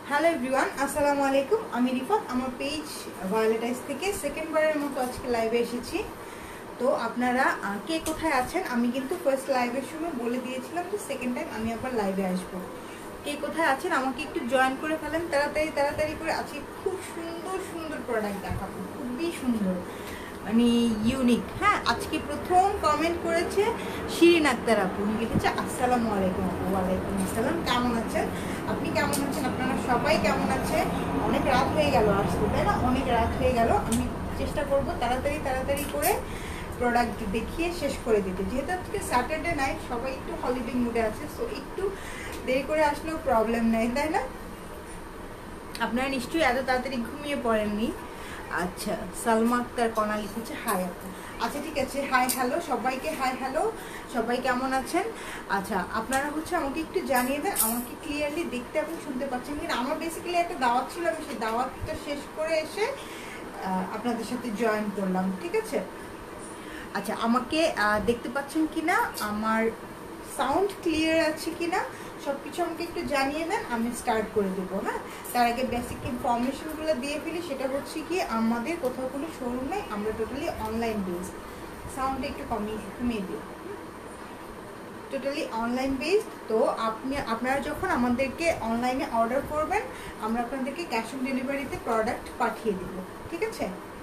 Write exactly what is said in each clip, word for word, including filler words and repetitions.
Hello everyone, আসসালামু আলাইকুম। আমি রিফাত, আমার পেজ ভায়োলেট আইস থেকে সেকেন্ড বারের মতো আজকে লাইভে এসেছি। তো আপনারা কে কোথায় আছেন? আমি কিন্তু ফার্স্ট লাইভের সময় বলে দিয়েছিলাম যে সেকেন্ড টাইম আমি আবার লাইভে আসবো। কে কোথায় আছেন আমাকে একটু জয়েন করে ফেলেন তাড়াতাড়ি তাড়াতাড়ি করে। আজকে খুব সুন্দর সুন্দর প্রোডাক্ট দেখাবো, খুবই সুন্দর, মানে ইউনিক। হ্যাঁ, আজকে প্রথম কমেন্ট করেছে শিরিন আক্তার আপু, উনি লিখেছে আসসালামু আলাইকুম আপু। ওয়ালাইকুম আসসালাম, কেমন আছেন আপনি? কেমন আছেন আপনারা সবাই? কেমন আছে? অনেক রাত হয়ে গেল আসতে, তাই না? অনেক রাত হয়ে গেল। আমি চেষ্টা করব তাড়াতাড়ি তাড়াতাড়ি করে প্রোডাক্ট দেখিয়ে শেষ করে দিতে, যেহেতু আজকে স্যাটারডে নাইট, সবাই একটু হলিডে মুডে আছে, সো একটু দেরি করে আসলেও প্রবলেম নেই, তাই না? আপনারা নিশ্চয়ই এত তাড়াতাড়ি ঘুমিয়ে পড়েননি। আচ্ছা, সালমা আক্তার কণা লিখেছে হাই আপু। আচ্ছা ঠিক আছে, হাই হ্যালো সবাইকে, হাই হ্যালো সবাই, কেমন আছেন? আচ্ছা, আপনারা হচ্ছে আমাকে একটু জানিয়ে দেন আমাকে ক্লিয়ারলি দেখতে এবং শুনতে পাচ্ছেন কিনা। আমার বেসিক্যালি একটা দাওয়াত ছিল, আমি সেই দাওয়াতটা শেষ করে এসে আপনাদের সাথে জয়েন করলাম, ঠিক আছে? আচ্ছা, আমাকে দেখতে পাচ্ছেন কিনা, আমার সাউন্ড ক্লিয়ার আছে কিনা, সব কিছু আমাকে একটু জানিয়ে দেন, আমি স্টার্ট করে দেবো। হ্যাঁ, তার আগে বেসিক ইনফরমেশনগুলো দিয়ে ফেলি। সেটা হচ্ছে কি, আমাদের কোথাও কোনো শোরুম নেই, আমরা টোটালি অনলাইন বেসড। সাউন্ডটা একটু কমিয়ে কমিয়ে দিই, টোটালি অনলাইন বেসড। তো আপনি আপনারা যখন আমাদেরকে অনলাইনে অর্ডার করবেন, আমরা আপনাদেরকে ক্যাশ অন ডেলিভারিতে প্রোডাক্ট পাঠিয়ে দিব, ঠিক আছে?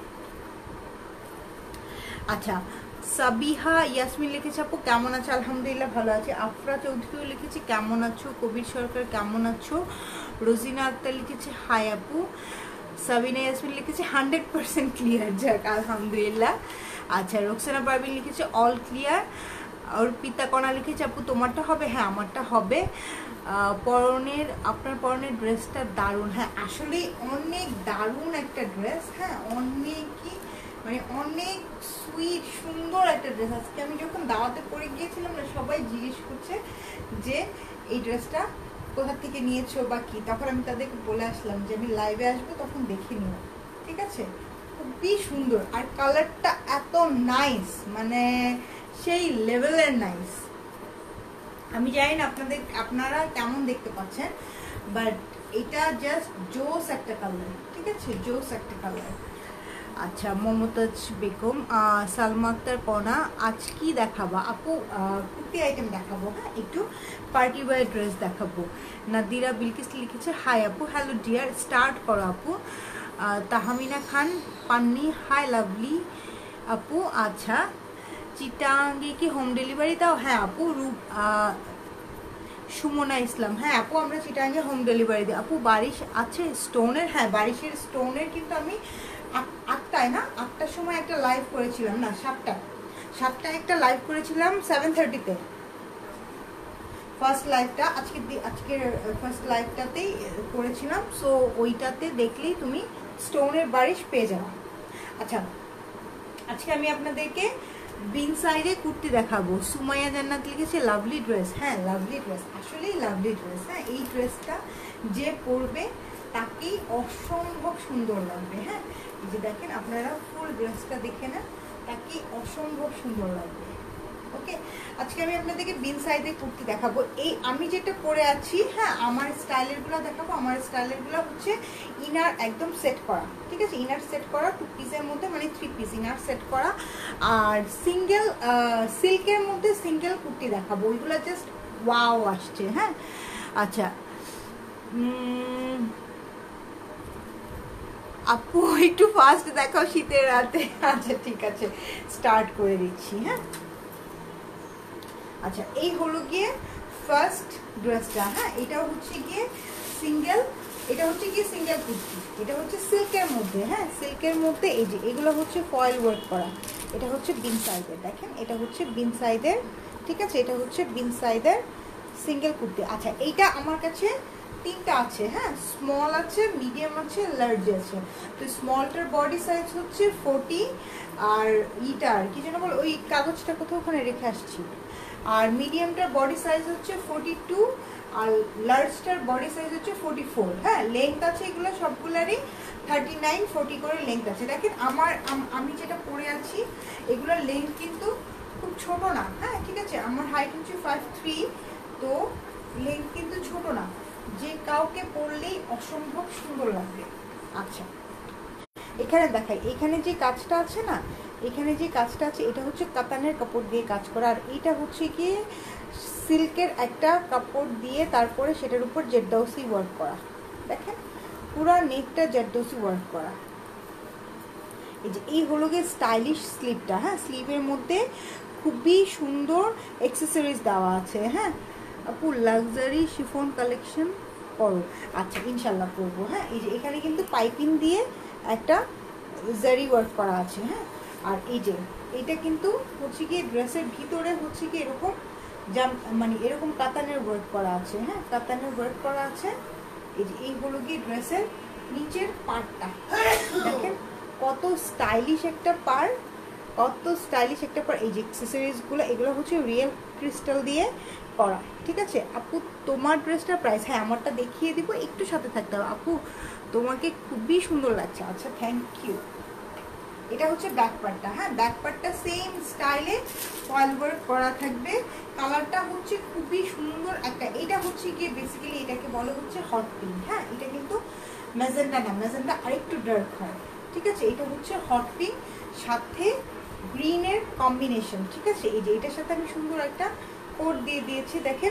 আচ্ছা, সাবিহা ইয়াসমিন লিখেছে আপু কেমন আছো? আলহামদুলিল্লাহ ভালো আছি। আফরা চৌধুরীও লিখেছে কেমন আছো। কবির সরকার কেমন আছো। রোজিনা আক্তার লিখেছে হাই আপু। সাবিনা ইয়াসমিন লিখেছে হান্ড্রেড পার্সেন্ট ক্লিয়ার, যাক আলহামদুলিল্লাহ। আচ্ছা, রোকসানা পারভিন লিখেছে অল ক্লিয়ার। অর্পিতা কণা লিখেছে আপু তোমারটা হবে? হ্যাঁ, আমারটা হবে। পরনের আপনার পরনের ড্রেসটা দারুণ। হ্যাঁ, আসলে অনেক দারুণ একটা ড্রেস। হ্যাঁ, অনেকই মানে অনেক সুইট সুন্দর একটা ড্রেস। আজকে আমি যখন দাওয়াতে পরে গিয়েছিলাম না, সবাই জিজ্ঞেস করছে যে এই ড্রেসটা কোথা থেকে নিয়েছো বা কি, তখন আমি তাদেরকে বলে আসলাম যে আমি লাইভে আসবো, তখন দেখে নিও, ঠিক আছে? খুবই সুন্দর, আর কালারটা এত নাইস, মানে সেই লেভেলের নাইস। আমি জানি না আপনাদের আপনারা কেমন দেখতে পাচ্ছেন, বাট এটা জাস্ট জোস একটা কালার, ঠিক আছে? জোস একটা কালার। আচ্ছা, মমতাজ বেগম, সালমা আক্তার কণা, আজ কি দেখাবা আপু? কুর্তি আইটেম দেখাবো। হ্যাঁ, একটু পার্টি ওয়্যার ড্রেস দেখাবো। নাদিরা বিলকিস লিখেছে হাই আপু। হ্যালো ডিয়ার, স্টার্ট করো আপু। তাহমিনা খান পান্নি, হাই লাভলি আপু। আচ্ছা, চিটাঙ্গে কি হোম ডেলিভারি দাও? হ্যাঁ আপু। রূপ সুমনা ইসলাম, হ্যাঁ আপু আমরা চিটাঙ্গে হোম ডেলিভারি দিই। আপু বারিশ আছে স্টোনের? হ্যাঁ, বারিশের স্টোনের কিন্তু আমি আটটায় না আটটার সময় একটা লাইভ করেছিলাম, না সাতটা সাতটায় একটা লাইভ করেছিলাম, সেভেন থার্টিতে ফার্স্ট লাইভটা, আজকে আজকের ফার্স্ট লাইভটাতেই করেছিলাম। সো ওইটাতে দেখলেই তুমি স্টোনের বারিশ পেয়ে যাবে। আচ্ছা, আজকে আমি আপনাদেরকে বিন সাইডে কুর্তি দেখাবো। সুমাইয়া জান্নাত লিখেছে লাভলি ড্রেস। হ্যাঁ, লাভলি ড্রেস, আসলেই লাভলি ড্রেস। হ্যাঁ, এই ড্রেসটা যে পরবে তাকেই অসম্ভব সুন্দর লাগবে। হ্যাঁ, এই যে দেখেন, আপনারা ফুল ড্রেসটা দেখে না, তাকেই অসম্ভব সুন্দর লাগবে। ওকে, আজকে আমি আপনাদেরকে বিন সাইডে কুর্তি দেখাবো। এই আমি যেটা পরে আছি, হ্যাঁ, আমার স্টাইলের গুলো দেখাবো। আমার স্টাইলের গুলো হচ্ছে ইনার একদম সেট করা, ঠিক আছে? ইনার সেট করা টু পিসের মধ্যে, মানে থ্রি পিস ইনার সেট করা, আর সিঙ্গেল সিল্কের মধ্যে সিঙ্গেল কুর্তি দেখাবো। ওইগুলো জাস্ট ওয়াও আসছে। হ্যাঁ, আচ্ছা আপু একটু ফাস্ট দেখাও শীতের রাতে। আচ্ছা ঠিক আছে, স্টার্ট করে দিচ্ছি। হ্যাঁ, আচ্ছা, এই হলো গিয়ে ফার্স্ট ড্রেসটা। হ্যাঁ, এটা হচ্ছে গিয়ে সিঙ্গেল, এটা হচ্ছে গিয়ে সিঙ্গেল কুর্তি, এটা হচ্ছে সিল্কের মধ্যে। হ্যাঁ, সিল্কের মধ্যে এই যে এগুলো হচ্ছে ফয়েল ওয়ার্ক করা। এটা হচ্ছে বিন সাইডের, দেখেন এটা হচ্ছে বিন সাইডের, ঠিক আছে? এটা হচ্ছে বিন সাইডের সিঙ্গেল কুর্তি। আচ্ছা, এইটা আমার কাছে তিনটা আছে। হ্যাঁ, স্মল আছে, মিডিয়াম আছে, লার্জ আছে। তো স্মলটার বডি সাইজ হচ্ছে ফোর্টি, আর ইটার কি যেন বল, ওই কাগজটা কোথাও ওখানে রেখে আসছি। আর মিডিয়ামটার বডি সাইজ হচ্ছে ফোর্টি টু, আর লার্জটার বডি সাইজ হচ্ছে ফোর্টি ফোর। হ্যাঁ, লেন্থ আছে এগুলো সবগুলারই থার্টি নাইন ফোর্টি করে লেন্থ আছে। দেখেন আমার আমি যেটা পরে আছি এগুলোর লেন্থ কিন্তু খুব ছোট না। হ্যাঁ, ঠিক আছে, আমার হাইট হচ্ছে ফাইভ থ্রি, তো লেন্থ কিন্তু ছোট না। যে কাউকে পরলেই অসম্ভব সুন্দর লাগবে। আচ্ছা এখানে দেখাই, এখানে যে কাজটা আছে না, এখানে যে কাজটা আছে এটা হচ্ছে কাতানের কাপড় দিয়ে কাজ করা, আর এটা হচ্ছে গিয়ে সিল্কের একটা কাপড় দিয়ে তারপরে সেটার উপর জেরদৌসি ওয়ার্ক করা। দেখেন পুরা নেকটা জেরদৌসি ওয়ার্ক করা। এই যে এই হলো গিয়ে স্টাইলিশ স্লিভটা। হ্যাঁ, স্লিভের মধ্যে খুবই সুন্দর অ্যাক্সেসরিজ দেওয়া আছে। হ্যাঁ আপু লাক্সারি শিফন কালেকশন করো। আচ্ছা ইনশাল্লাহ করবো। হ্যাঁ এই যে এখানে কিন্তু পাইপিং দিয়ে একটা জারি ওয়ার্ক করা আছে। হ্যাঁ আর এই যে এটা কিন্তু হচ্ছে কি ড্রেসের ভিতরে হচ্ছে কি এরকম জাম মানে এরকম কাতানের ওয়ার্ক করা আছে। হ্যাঁ কাতানের ওয়ার্ক করা আছে। এই যে এই হলো কি ড্রেসের নিচের পার্টটা, দেখেন কত স্টাইলিশ একটা পার, কত স্টাইলিশ একটা পার। এই যে অ্যাক্সেসরিজগুলো এগুলো হচ্ছে রিয়েল ক্রিস্টাল দিয়ে করা। ঠিক আছে আপু তোমার ড্রেসটার প্রাইস, হ্যাঁ আমারটা দেখিয়ে দিব, একটু সাথে থাকতে হবে। আপু তোমাকে খুবই সুন্দর লাগছে। আচ্ছা থ্যাংক ইউ। এটা হচ্ছে ব্যাক পার্টটা। হ্যাঁ ব্যাক পার্টটা সেম স্টাইলে ফয়েল ওয়ার্ক করা থাকবে। কালারটা হচ্ছে খুবই সুন্দর একটা, এটা হচ্ছে গিয়ে বেসিক্যালি এটাকে বলে হচ্ছে হট পিঙ্ক। হ্যাঁ এটা কিন্তু ম্যাজেন্টা না, ম্যাজেন্টা আরেকটু ডার্ক হয়। ঠিক আছে এটা হচ্ছে হট পিঙ্ক সাথে গ্রিনের কম্বিনেশন। ঠিক আছে এই যে এটার সাথে আমি সুন্দর একটা কোড দিয়ে দিয়েছি, দেখেন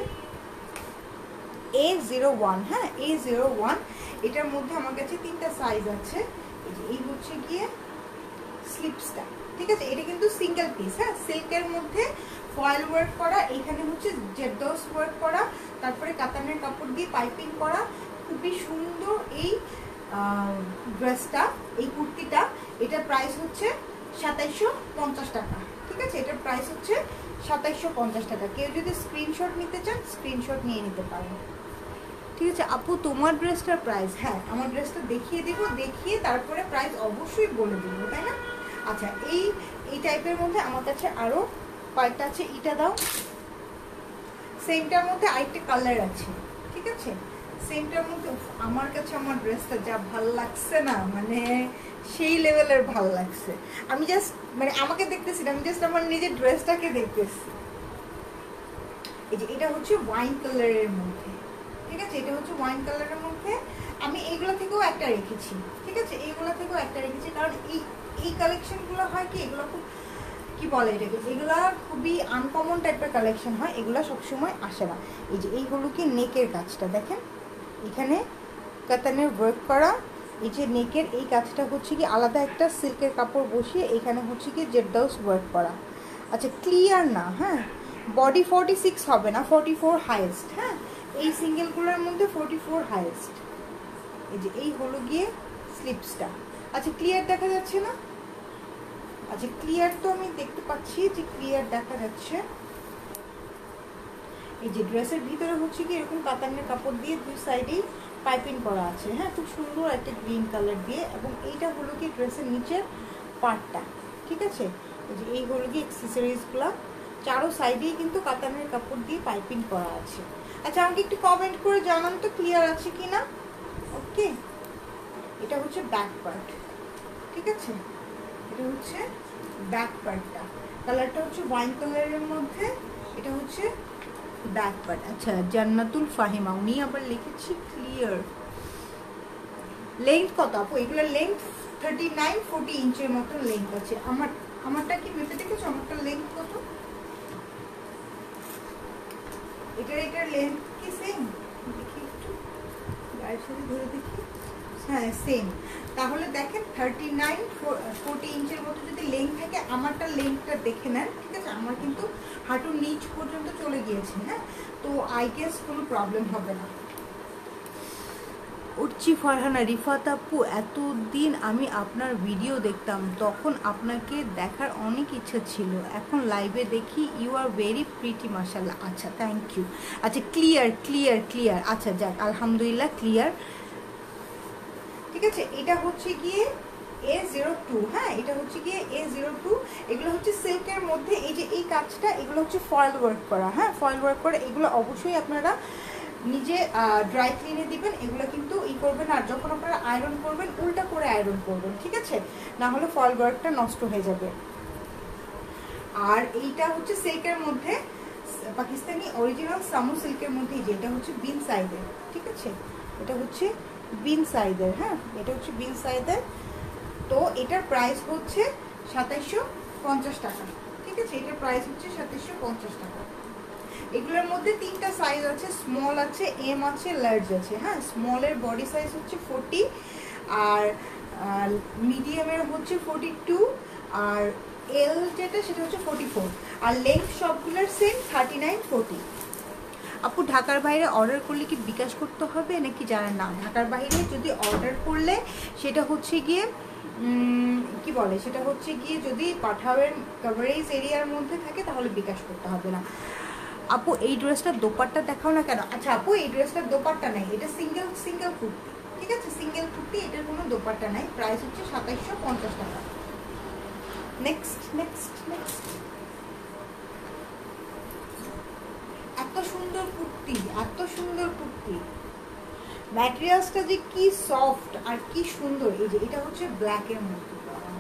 এ জিরো ওয়ান। হ্যাঁ এ জিরো ওয়ান, এটার মধ্যে আমার কাছে তিনটা সাইজ আছে। এই যে এই হচ্ছে গিয়ে স্লিপসটা। ঠিক আছে এটা কিন্তু সিঙ্গেল পিস। হ্যাঁ সিল্কের মধ্যে ফয়েল ওয়ার্ক করা, এখানে হচ্ছে জেরদৌস ওয়ার্ক করা, তারপরে কাতানের কাপড় দিয়ে পাইপিং করা। খুবই সুন্দর এই ড্রেসটা, এই কুর্তিটা। এটার প্রাইস হচ্ছে সাতাইশশো পঞ্চাশ টাকা। ঠিক আছে এটার প্রাইস হচ্ছে সাতাইশশো পঞ্চাশ টাকা। কেউ যদি স্ক্রিনশট নিতে চান স্ক্রিনশট নিয়ে নিতে পারেন। ঠিক আছে আপু তোমার ড্রেসটার প্রাইস, হ্যাঁ আমার ড্রেসটা দেখিয়ে দিব, দেখিয়ে তারপরে প্রাইস অবশ্যই বলে দিব, তাই না? আচ্ছা এই এই টাইপের মধ্যে আমার কাছে আরও কয়েকটা আছে। এটা দাও, সেমটার মধ্যে আরেকটা কালার আছে। ঠিক আছে সেমটার মধ্যে আমার কাছে আমার ড্রেসটা যা ভাল লাগছে না, মানে সেই লেভেলের ভাল লাগছে। আমি জাস্ট মানে আমাকে দেখতেছি না, আমি জাস্ট আমার নিজের ড্রেসটাকে দেখতেছি। এই যে এটা হচ্ছে ওয়াইন কালারের মধ্যে। ঠিক আছে এটা হচ্ছে ওয়াইন কালারের মধ্যে। আমি এইগুলো থেকেও একটা রেখেছি। ঠিক আছে এইগুলো থেকেও একটা রেখেছি, কারণ এই এই কালেকশনগুলো হয় কি এগুলো খুব কি বলে এটাকে, এগুলা খুবই আনকমন টাইপের কালেকশন হয়, এগুলো সবসময় আসে না। এই যে এইগুলো কি নেকের কাজটা দেখেন, এখানে কাতানের ওয়ার্ক করা। এই যে নেকের এই কাজটা হচ্ছে কি আলাদা একটা সিল্কের কাপড় বসিয়ে এখানে হচ্ছে কি জেরদৌস ওয়ার্ক করা। আচ্ছা ক্লিয়ার না, হ্যাঁ বডি ফোরটি সিক্স হবে না, ফোরটি ফোর হাইয়েস্ট। হ্যাঁ এই সিঙ্গেলগুলোর মধ্যে ফোরটি ফোর হাইয়েস্ট। এই যে এই হলো গিয়ে স্লিপসটা। আচ্ছা ক্লিয়ার দেখা যাচ্ছে না? আচ্ছা ক্লিয়ার তো আমি দেখতে পাচ্ছি যে ক্লিয়ার দেখা যাচ্ছে। এই যে ড্রেসের ভিতরে হচ্ছে কি এরকম কাতানের কাপড় দিয়ে দুই সাইডেই পাইপিং করা আছে। হ্যাঁ খুব সুন্দর একটা গ্রিন কালার দিয়ে, এবং এইটা হলো কি ড্রেসের নিচের পার্টটা। ঠিক আছে এই যে এই হলো কি অ্যাক্সেসরিজগুলো, চারো সাইডেই কিন্তু কাতানের কাপড় দিয়ে পাইপিং করা আছে। আচ্ছা আমাকে একটু কমেন্ট করে জানান তো ক্লিয়ার আছে কি না। ওকে এটা হচ্ছে ব্যাক পার্ট। ঠিক আছে এটা হচ্ছে ব্যাক পার্টটা, কালারটা হচ্ছে ওয়াইন কালারের মধ্যে। এটা হচ্ছে ব্যাক পার্ট। আচ্ছা জান্নাতুল ফাহিমা উনি আবার লিখেছি ক্লিয়ার। লেন্থ কত আপু? এগুলোর লেন্থ থার্টি নাইন ফোর্টি ইঞ্চের মতো লেন্থ আছে। আমার আমারটা কি মেপে দেখেছো আমারটা লেন্থ কত? এটার এটার লেন্থ কি সেম? দেখি একটু গায়ের সাথে ধরে দেখি। হ্যাঁ সেম। তাহলে দেখেন থার্টি নাইন ফোর্টি ইঞ্চের মতো যদি লেন্থ থাকে, আমারটা লেন্থটা দেখে নেন। ঠিক আছে আমার কিন্তু হাঁটুর নিচ পর্যন্ত চলে গিয়েছে। হ্যাঁ তো আই গেস কোনো প্রবলেম হবে না। উচ্চি ফারহানা রিফাত আপু এতদিন আমি আপনার ভিডিও দেখতাম, তখন আপনাকে দেখার অনেক ইচ্ছা ছিল, এখন লাইভে দেখি ইউ আর ভেরি প্রিটি মাশাআল্লাহ। আচ্ছা থ্যাংক ইউ। আচ্ছা ক্লিয়ার ক্লিয়ার ক্লিয়ার আচ্ছা যাক আলহামদুলিল্লাহ ক্লিয়ার। ঠিক আছে এটা হচ্ছে গিয়ে এ জিরো টু। হ্যাঁ এটা হচ্ছে গিয়ে এ জিরো টু। এগুলো হচ্ছে সিল্কের মধ্যে। এই যে এই কাজটা এগুলো হচ্ছে ফয়েল ওয়ার্ক করা। হ্যাঁ ফয়েল ওয়ার্ক করা, এগুলো অবশ্যই আপনারা নিজে ড্রাই ক্লিনে দিবেন, এগুলো কিন্তু ই করবেন। আর যখন আপনারা আয়রন করবেন উল্টা করে আয়রন করবেন। ঠিক আছে না হলে ফয়েল ওয়ার্কটা নষ্ট হয়ে যাবে। আর এইটা হচ্ছে সিল্কের মধ্যে, পাকিস্তানি অরিজিনাল সামু সিল্কের মধ্যে, যে এটা হচ্ছে বিন সাইডের, ঠিক আছে, এটা হচ্ছে বিন সাইডের, হ্যাঁ এটা হচ্ছে বিন সাইডের। তো এটার প্রাইস হচ্ছে সাতাইশশো পঞ্চাশ টাকা, ঠিক আছে, এটার প্রাইস হচ্ছে সাতাইশশো পঞ্চাশ টাকা। এগুলোর মধ্যে তিনটা সাইজ আছে, স্মল আছে, এম আছে, লার্জ আছে, হ্যাঁ স্মলের বডি সাইজ হচ্ছে ফোরটি, আর মিডিয়ামের হচ্ছে ফোরটি টু, আর এল যেটা সেটা হচ্ছে ফোরটি ফোর, আর লেন্থ সবগুলোর সেম থার্টি নাইন ফোরটি। আপু ঢাকার বাইরে অর্ডার করলে কি বিকাশ করতে হবে নাকি জানেন না? ঢাকার বাইরে যদি অর্ডার করলে সেটা হচ্ছে গিয়ে কি বলে, সেটা হচ্ছে গিয়ে যদি পাঠাওয়ের কভারেজ এরিয়ার মধ্যে থাকে তাহলে বিকাশ করতে হবে না। আপু এই ড্রেসটার দোপাট্টা দেখাও না কেন? আচ্ছা আপু এই ড্রেসটার দোপাট্টা নাই, এটা সিঙ্গেল সিঙ্গেল কুর্তি, ঠিক আছে, সিঙ্গেল কুর্তি, এটার কোনো দোপাট্টা নাই, প্রাইস হচ্ছে সাতাইশশো পঞ্চাশ টাকা। নেক্সট নেক্সট নেক্সট এত সুন্দর কুর্তি, এত সুন্দর কুর্তি, ম্যাটেরিয়ালসটা যে কি সফট আর কি সুন্দর। এই যে এটা হচ্ছে ব্ল্যাকের মধ্যে,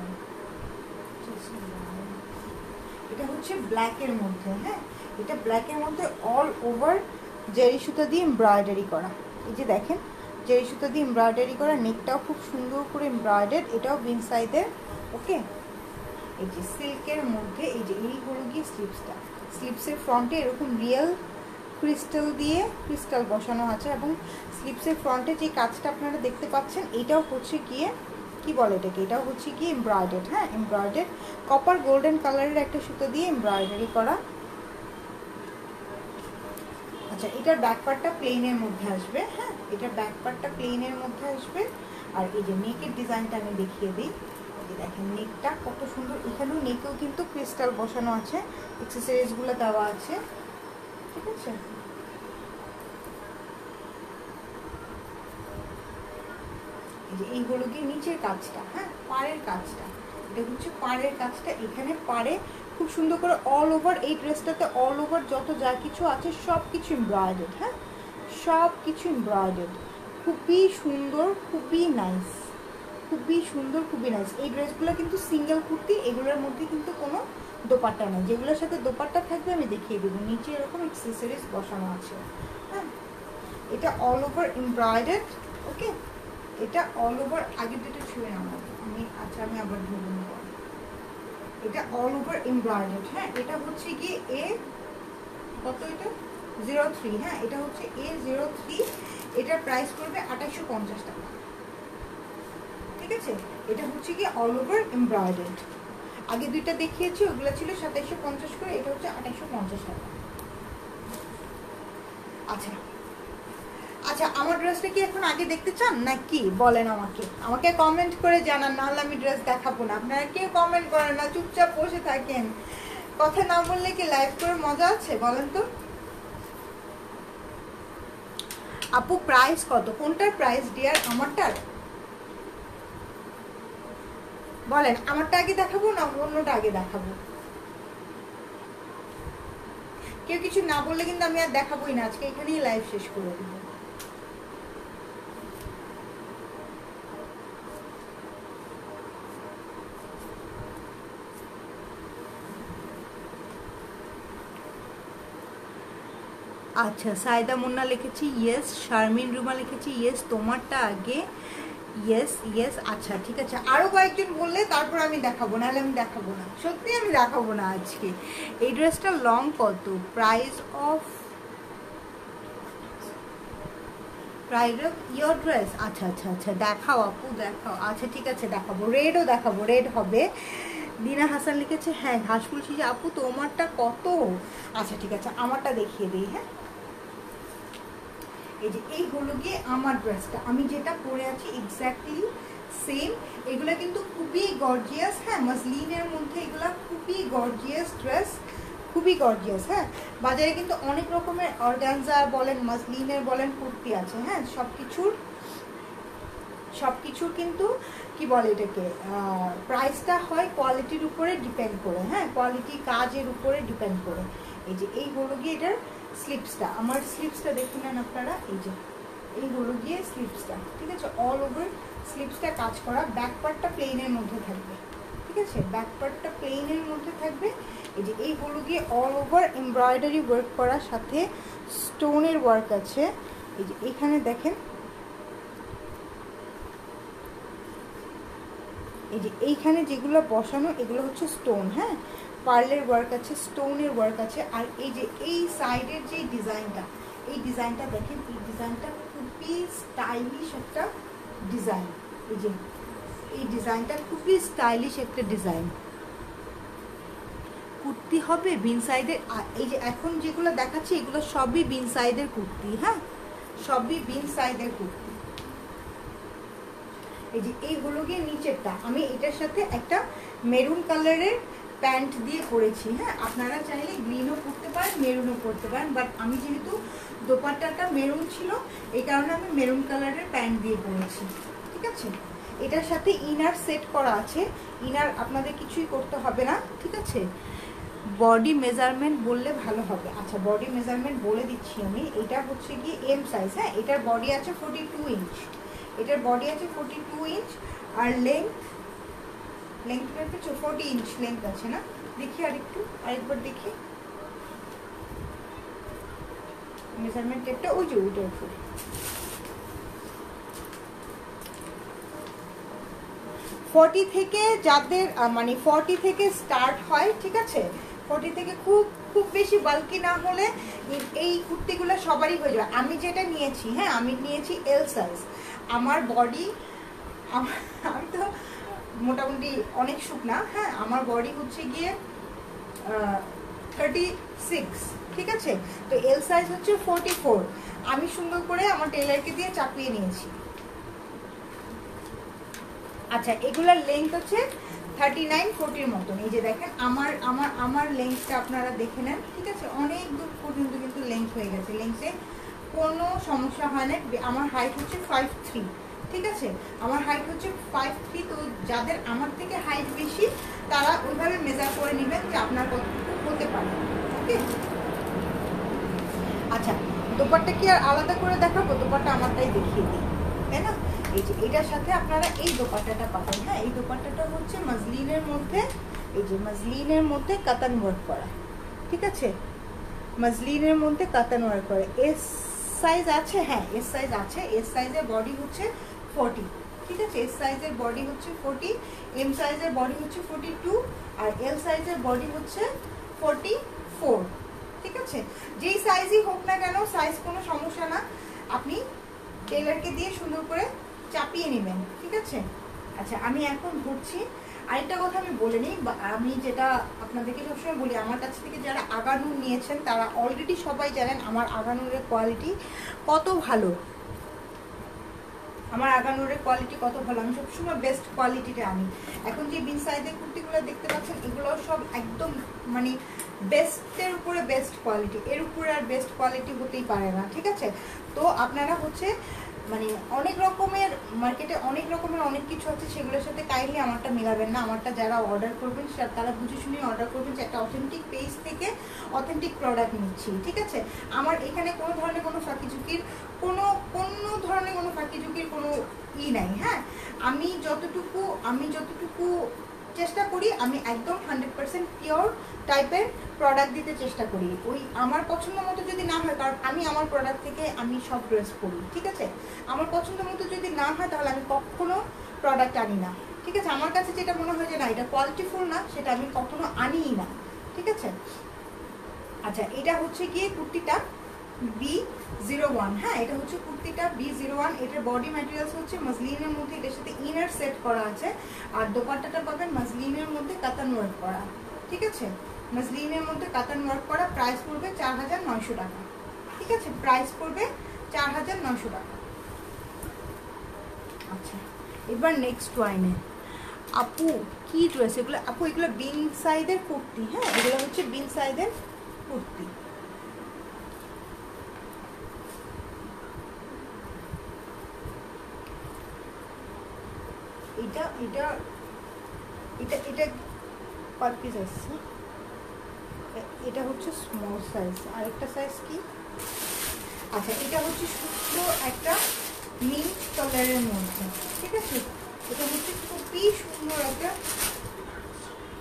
এটা হচ্ছে ব্ল্যাকের মধ্যে, হ্যাঁ এটা ব্ল্যাকের মধ্যে অল ওভার জেরি সুতা দিয়ে এমব্রয়ডারি করা। এই যে দেখেন জেরি সুতা দিয়ে এমব্রয়ডারি করা, নেকটাও খুব সুন্দর করে এমব্রয়ডার্ড, এটাও বিন সাইডের, ওকে। এই যে সিল্কের মধ্যে এই যে এই হলো গিয়ে স্লিপসটা, স্লিপসের ফ্রন্টে এরকম রিয়েল ক্রিস্টাল দিয়ে ক্রিস্টাল বসানো আছে, এবং স্লিপসের ফ্রন্টে যে কাজটা আপনারা দেখতে পাচ্ছেন এটাও হচ্ছে গিয়ে কি বলে এটাকে, এটাও হচ্ছে গিয়ে এমব্রয়ডার্ড, হ্যাঁ এমব্রয়ডার্ড কপার গোল্ডেন কালারের একটা সুতো দিয়ে এমব্রয়ডারি করা। আচ্ছা এটার ব্যাক পার্টটা প্লেনের মধ্যে আসবে, হ্যাঁ এটার ব্যাক পার্টটা প্লেনের মধ্যে আসবে। আর এই যে নেকের ডিজাইনটা আমি দেখিয়ে দিই, এই দেখেন নেকটা কত সুন্দর, এখানেও নেকেও কিন্তু ক্রিস্টাল বসানো আছে, অ্যাক্সেসরিজগুলো দেওয়া আছে, ঠিক আছে। এই যে এই হলো গিয়ে নিচের কাজটা, হ্যাঁ পাড়ের কাজটা, এটা হচ্ছে পাড়ের কাজটা, এখানে পাড়ে খুব সুন্দর করে অল ওভার, এই ড্রেসটাতে অল ওভার যত যা কিছু আছে সব কিছু এমব্রয়ডার্ড, হ্যাঁ সব কিছু এমব্রয়ডার্ড, খুবই সুন্দর, খুবই নাইস, খুবই সুন্দর, খুবই নাইস। এই ড্রেসগুলো কিন্তু সিঙ্গেল কুর্তি, এগুলোর মধ্যে কিন্তু কোনো দোপাট্টা নেই, যেগুলোর সাথে দোপাট্টা থাকবে আমি দেখিয়ে দেবো, নিচে এরকম অ্যাক্সেসরিজ বসানো আছে, হ্যাঁ এটা অল ওভার এমব্রয়ডার্ড, ওকে এটা অল ওভার, আগে দুটো ছুঁয়ে নাও আমি, আচ্ছা আমি আবার ধরবো না, এটা অল ওভার এমব্রয়ডার্ড, হ্যাঁ এটা হচ্ছে কি এ কত, এটা জিরো থ্রি, হ্যাঁ এটা হচ্ছে এ জিরো থ্রি, এটার প্রাইস করবে আঠাশশো পঞ্চাশ টাকা, ঠিক আছে। এটা হচ্ছে কি অল ওভার এমব্রয়ডার্ড, আগে দুইটা দেখিয়েছি ওগুলো ছিল সাতাইশশো পঞ্চাশ করে, এটা হচ্ছে আঠাশশো পঞ্চাশ টাকা। আচ্ছা আচ্ছা আমার ড্রেসটা কি এখন আগে দেখতে চান না কি বলেন, আমাকে আমাকে কমেন্ট করে জানান, নাহলে আমি ড্রেস দেখাবো না। আপনারা কেউ কমেন্ট করেন না, চুপচাপ বসে থাকেন, কথা না বললে কি লাইভ করে মজা আছে বলেন তো। আপু প্রাইস কত, কোনটার প্রাইস ডিয়ার, আমারটার বলেন, আমারটা আগে দেখাবো না অন্যটা আগে দেখাবো? কেউ কিছু না বললে কিন্তু আমি আর দেখাবোই না, আজকে এখানেই লাইভ শেষ করে দেবো। আচ্ছা সাইদা মুন্না লিখেছি ইয়েস, শারমিন রুমা লিখেছি ইয়েস, তোমারটা আগে, ইয়েস ইয়েস। আচ্ছা ঠিক আছে, আরও কয়েকজন বললে তারপর আমি দেখাবো, নাহলে আমি দেখাবো না, সত্যি আমি দেখাবো না আজকে। এই ড্রেসটা লং কত, price of price of your dress, আচ্ছা আচ্ছা আচ্ছা দেখাও আপু দেখাও, আচ্ছা ঠিক আছে দেখাবো, রেডও দেখাবো, রেড হবে। দিনা হাসান লিখেছে হ্যাঁ ঘাসফুল শিশি, আপু তোমারটা কত, আচ্ছা ঠিক আছে আমারটা দেখিয়ে দিই, হ্যাঁ এই যে এই হলো গিয়ে আমার ড্রেসটা, আমি যেটা পরে আছি এক্স্যাক্টলি সেম, এগুলো কিন্তু খুবই গর্জিয়াস, হ্যাঁ মাসলিনের মধ্যে এগুলো খুবই গর্জিয়াস ড্রেস, খুবই গর্জিয়াস, হ্যাঁ বাজারে কিন্তু অনেক রকমের অর্গানজা বলেন মাসলিনের বলেন কুর্তি আছে, হ্যাঁ সব কিছুর সব কিছুর কিন্তু কি বলে এটাকে প্রাইসটা হয় কোয়ালিটির উপরে ডিপেন্ড করে, হ্যাঁ কোয়ালিটি কাজের উপরে ডিপেন্ড করে। এই যে এই হলো গিয়ে এটার স্লিপসটা, আমার স্লিপসটা দেখে নেন আপনারা, এই যে এই হলো গিয়ে স্লিপসটা, ঠিক আছে অল ওভার স্লিপসটা কাজ করা, ব্যাক পার্টটা প্লেনের মধ্যে থাকবে, ঠিক ঠিক আছে। ব্যাক পার্টটা প্লেনের মধ্যে থাকবে। এই যে এই হলো গিয়ে অল ওভার এমব্রয়ডারি ওয়ার্ক করার সাথে স্টোনের ওয়ার্ক আছে। এই যে এখানে দেখেন, এই যে এইখানে যেগুলো বসানো এগুলো হচ্ছে স্টোন, হ্যাঁ, পার্লের ওয়ার্ক আছে, স্টোনের ওয়ার্ক আছে। আর এই যে এই সাইডের যে ডিজাইনটা, এই ডিজাইনটা দেখেন, এই ডিজাইনটা খুবই স্টাইলিশ একটা ডিজাইন। এই যে এই ডিজাইনটা খুবই স্টাইলিশ একটা ডিজাইন। কুর্তি হবে বিন সাইডের। এই যে এখন যেগুলো দেখাচ্ছি এগুলো সবই বিন সাইডের কুর্তি, হ্যাঁ, সবই বিন সাইডের কুর্তি। এই যে এই হলো গিয়ে নিচেরটা, আমি এটার সাথে একটা মেরুন কালারের প্যান্ট দিয়ে পরেছি, হ্যাঁ, আপনারা চাইলে গ্রিনও পরতে পারেন, মেরুনও পরতে পারেন, বাট আমি যেহেতু দোপাট্টাটা মেরুন ছিল এই কারণে আমি মেরুন কালারের প্যান্ট দিয়ে পরেছি, ঠিক আছে। এটার সাথে ইনার সেট করা আছে, ইনার আপনাদের কিছুই করতে হবে না, ঠিক আছে। বডি মেজারমেন্ট বললে ভালো হবে। আচ্ছা, বডি মেজারমেন্ট বলে দিচ্ছি আমি। এটা হচ্ছে কি এম সাইজ, হ্যাঁ, এটার বডি আছে ফোর্টি টু ইঞ্চ, এটার বডি আছে ফোর্টি টু ইঞ্চ। আর লেন্থ লেন্থ পেয়েছো ফোর্টি ইঞ্চ লেন্থ আছে না? দেখি আরেকটু, আরেকবার দেখি মেজারমেন্ট টেপটা, ওই যে ওইটার উপর। ফর্টি থেকে যাদের মানে ফর্টি থেকে স্টার্ট হয়, ঠিক আছে, ফর্টি থেকে খুব খুব বেশি বাল্কি না হলে এই কুর্তিগুলো সবারই হয়ে যাবে। আমি যেটা নিয়েছি, হ্যাঁ, আমি নিয়েছি এল সাইজ। আমার বডি, আমি তো মোটামুটি অনেক শুকনা, হ্যাঁ, আমার বডি হচ্ছে গিয়ে থার্টি সিক্স, ঠিক আছে। তো এল সাইজ হচ্ছে ফোর্টি ফোর। আমি সুন্দর করে আমার টেলারকে দিয়ে চাপিয়ে নিয়েছি। আচ্ছা, এগুলার লেন্থ হচ্ছে থার্টি নাইন ফোর্টির মতন। এই যে দেখেন আমার আমার আমার লেন্থটা আপনারা দেখে নেন, ঠিক আছে। অনেক দূর পর্যন্ত কিন্তু লেন্থ হয়ে গেছে, লেন্থে কোনো সমস্যা হয় না। আমার হাইট হচ্ছে ফাইভ থ্রি, ঠিক আছে, আমার হাইট হচ্ছে ফাইভ থ্রি। তো যাদের আমার থেকে হাইট বেশি তারা ওইভাবে মেজার করে নেবেন যে আপনার কতটুকু হতে পারে, ওকে। আচ্ছা, দোপাট্টা কি আর আলাদা করে দেখাবো? দোপাট্টা আমারটাই দেখিয়ে দিই, তাই না। এই যে এটার সাথে আপনারা এই দোপাট্টাটা পাবেন, হ্যাঁ, এই দোপাট্টাটা হচ্ছে মজলিনের মধ্যে, এই যে মজলিনের মধ্যে কাতান ওয়ার্ক করা, ঠিক আছে, মজলিনের মধ্যে কাতান ওয়ার্ক করে। এস সাইজ আছে, হ্যাঁ, এস সাইজ আছে। এস সাইজের বডি হচ্ছে ফোর্টি, ঠিক আছে, এস সাইজের বডি হচ্ছে ফোর্টি, এম সাইজের বডি হচ্ছে ফোর্টি টু, আর এল সাইজের বডি হচ্ছে ফোর্টি ফোর, ঠিক আছে। যেই সাইজই হোক না কেন, সাইজ কোনো সমস্যা না, আপনি টেলারকে দিয়ে সুন্দর করে চাপিয়ে নেবেন, ঠিক আছে। আচ্ছা, আমি এখন ধরছি। আরেকটা কথা আমি বলে নিই, আমি যেটা আপনাদেরকে সবসময় বলি, আমার কাছ থেকে যারা আগানুর নিয়েছেন তারা অলরেডি সবাই জানেন আমার আগানুরের কোয়ালিটি কত ভালো, আমার আগানুরের কোয়ালিটি কত ভালো। আমি সবসময় বেস্ট কোয়ালিটিটা আনি। এখন যে বিন সাইজের কুর্তিগুলো দেখতে পাচ্ছেন এগুলো সব একদম মানে বেস্টের উপরে বেস্ট কোয়ালিটি, এর উপরে আর বেস্ট কোয়ালিটি হতেই পারে না, ঠিক আছে। তো আপনারা হচ্ছে মানে অনেক রকমের মার্কেটে অনেক রকমের অনেক কিছু আছে, সেগুলোর সাথে কাইন্ডলি আমারটা মেলাবেন না। আমারটা যারা অর্ডার করবেন তারা বুঝে শুনে অর্ডার করবেন যে একটা অথেন্টিক পেজ থেকে অথেন্টিক প্রোডাক্ট নিচ্ছি, ঠিক আছে। আমার এখানে কোনো ধরনের কোনো ফাঁকি ঝুঁকির কোনো কোনো ধরনের কোনো ফাঁকি ঝুঁকির কোনো ই নাই, হ্যাঁ। আমি যতটুকু আমি যতটুকু চেষ্টা করি, আমি একদম হান্ড্রেড পার্সেন্ট পিওর টাইপের প্রোডাক্ট দিতে চেষ্টা করি। ওই আমার পছন্দ মতো যদি না হয়, কারণ আমি আমার প্রোডাক্ট থেকে আমি সব ড্রেস করি, ঠিক আছে, আমার পছন্দ মতো যদি না হয় তাহলে আমি কখনো প্রোডাক্ট আনি না, ঠিক আছে। আমার কাছে যেটা মনে হয় যে না এটা কোয়ালিটিফুল না, সেটা আমি কখনো আনিই না, ঠিক আছে। আচ্ছা, এটা হচ্ছে গিয়ে কুর্তিটা বি জিরো ওয়ান, হ্যাঁ, এটা হচ্ছে কুর্তিটা বি জিরো ওয়ান। এটার বডি ম্যাটেরিয়ালস হচ্ছে মসলিনের মধ্যে, এটার সাথে ইনার সেট করা আছে। আর দোপাট্টাটা পাবেন মসলিনের মধ্যে কাতান ওয়ার্ক করা, ঠিক আছে, মসলিনের মধ্যে কাতান ওয়ার্ক করা। প্রাইস পড়বে চার হাজার নয়শো টাকা, ঠিক আছে, প্রাইস পড়বে চার হাজার নয়শো টাকা। আচ্ছা, এবার নেক্সট ওয়াইনে আপু কি ড্রেস এগুলো? আপু এগুলো বিন সাইজের কুর্তি, হ্যাঁ, এগুলো হচ্ছে বিন সাইজের কুর্তি। এটা এটা এটা এটা পার পিস আসছে, এটা হচ্ছে স্মল সাইজ। আরেকটা সাইজ কি? আচ্ছা, এটা হচ্ছে শুধু একটা মিন্ট কালারের মধ্যে, ঠিক আছে, এটা হচ্ছে খুবই সুন্দর একটা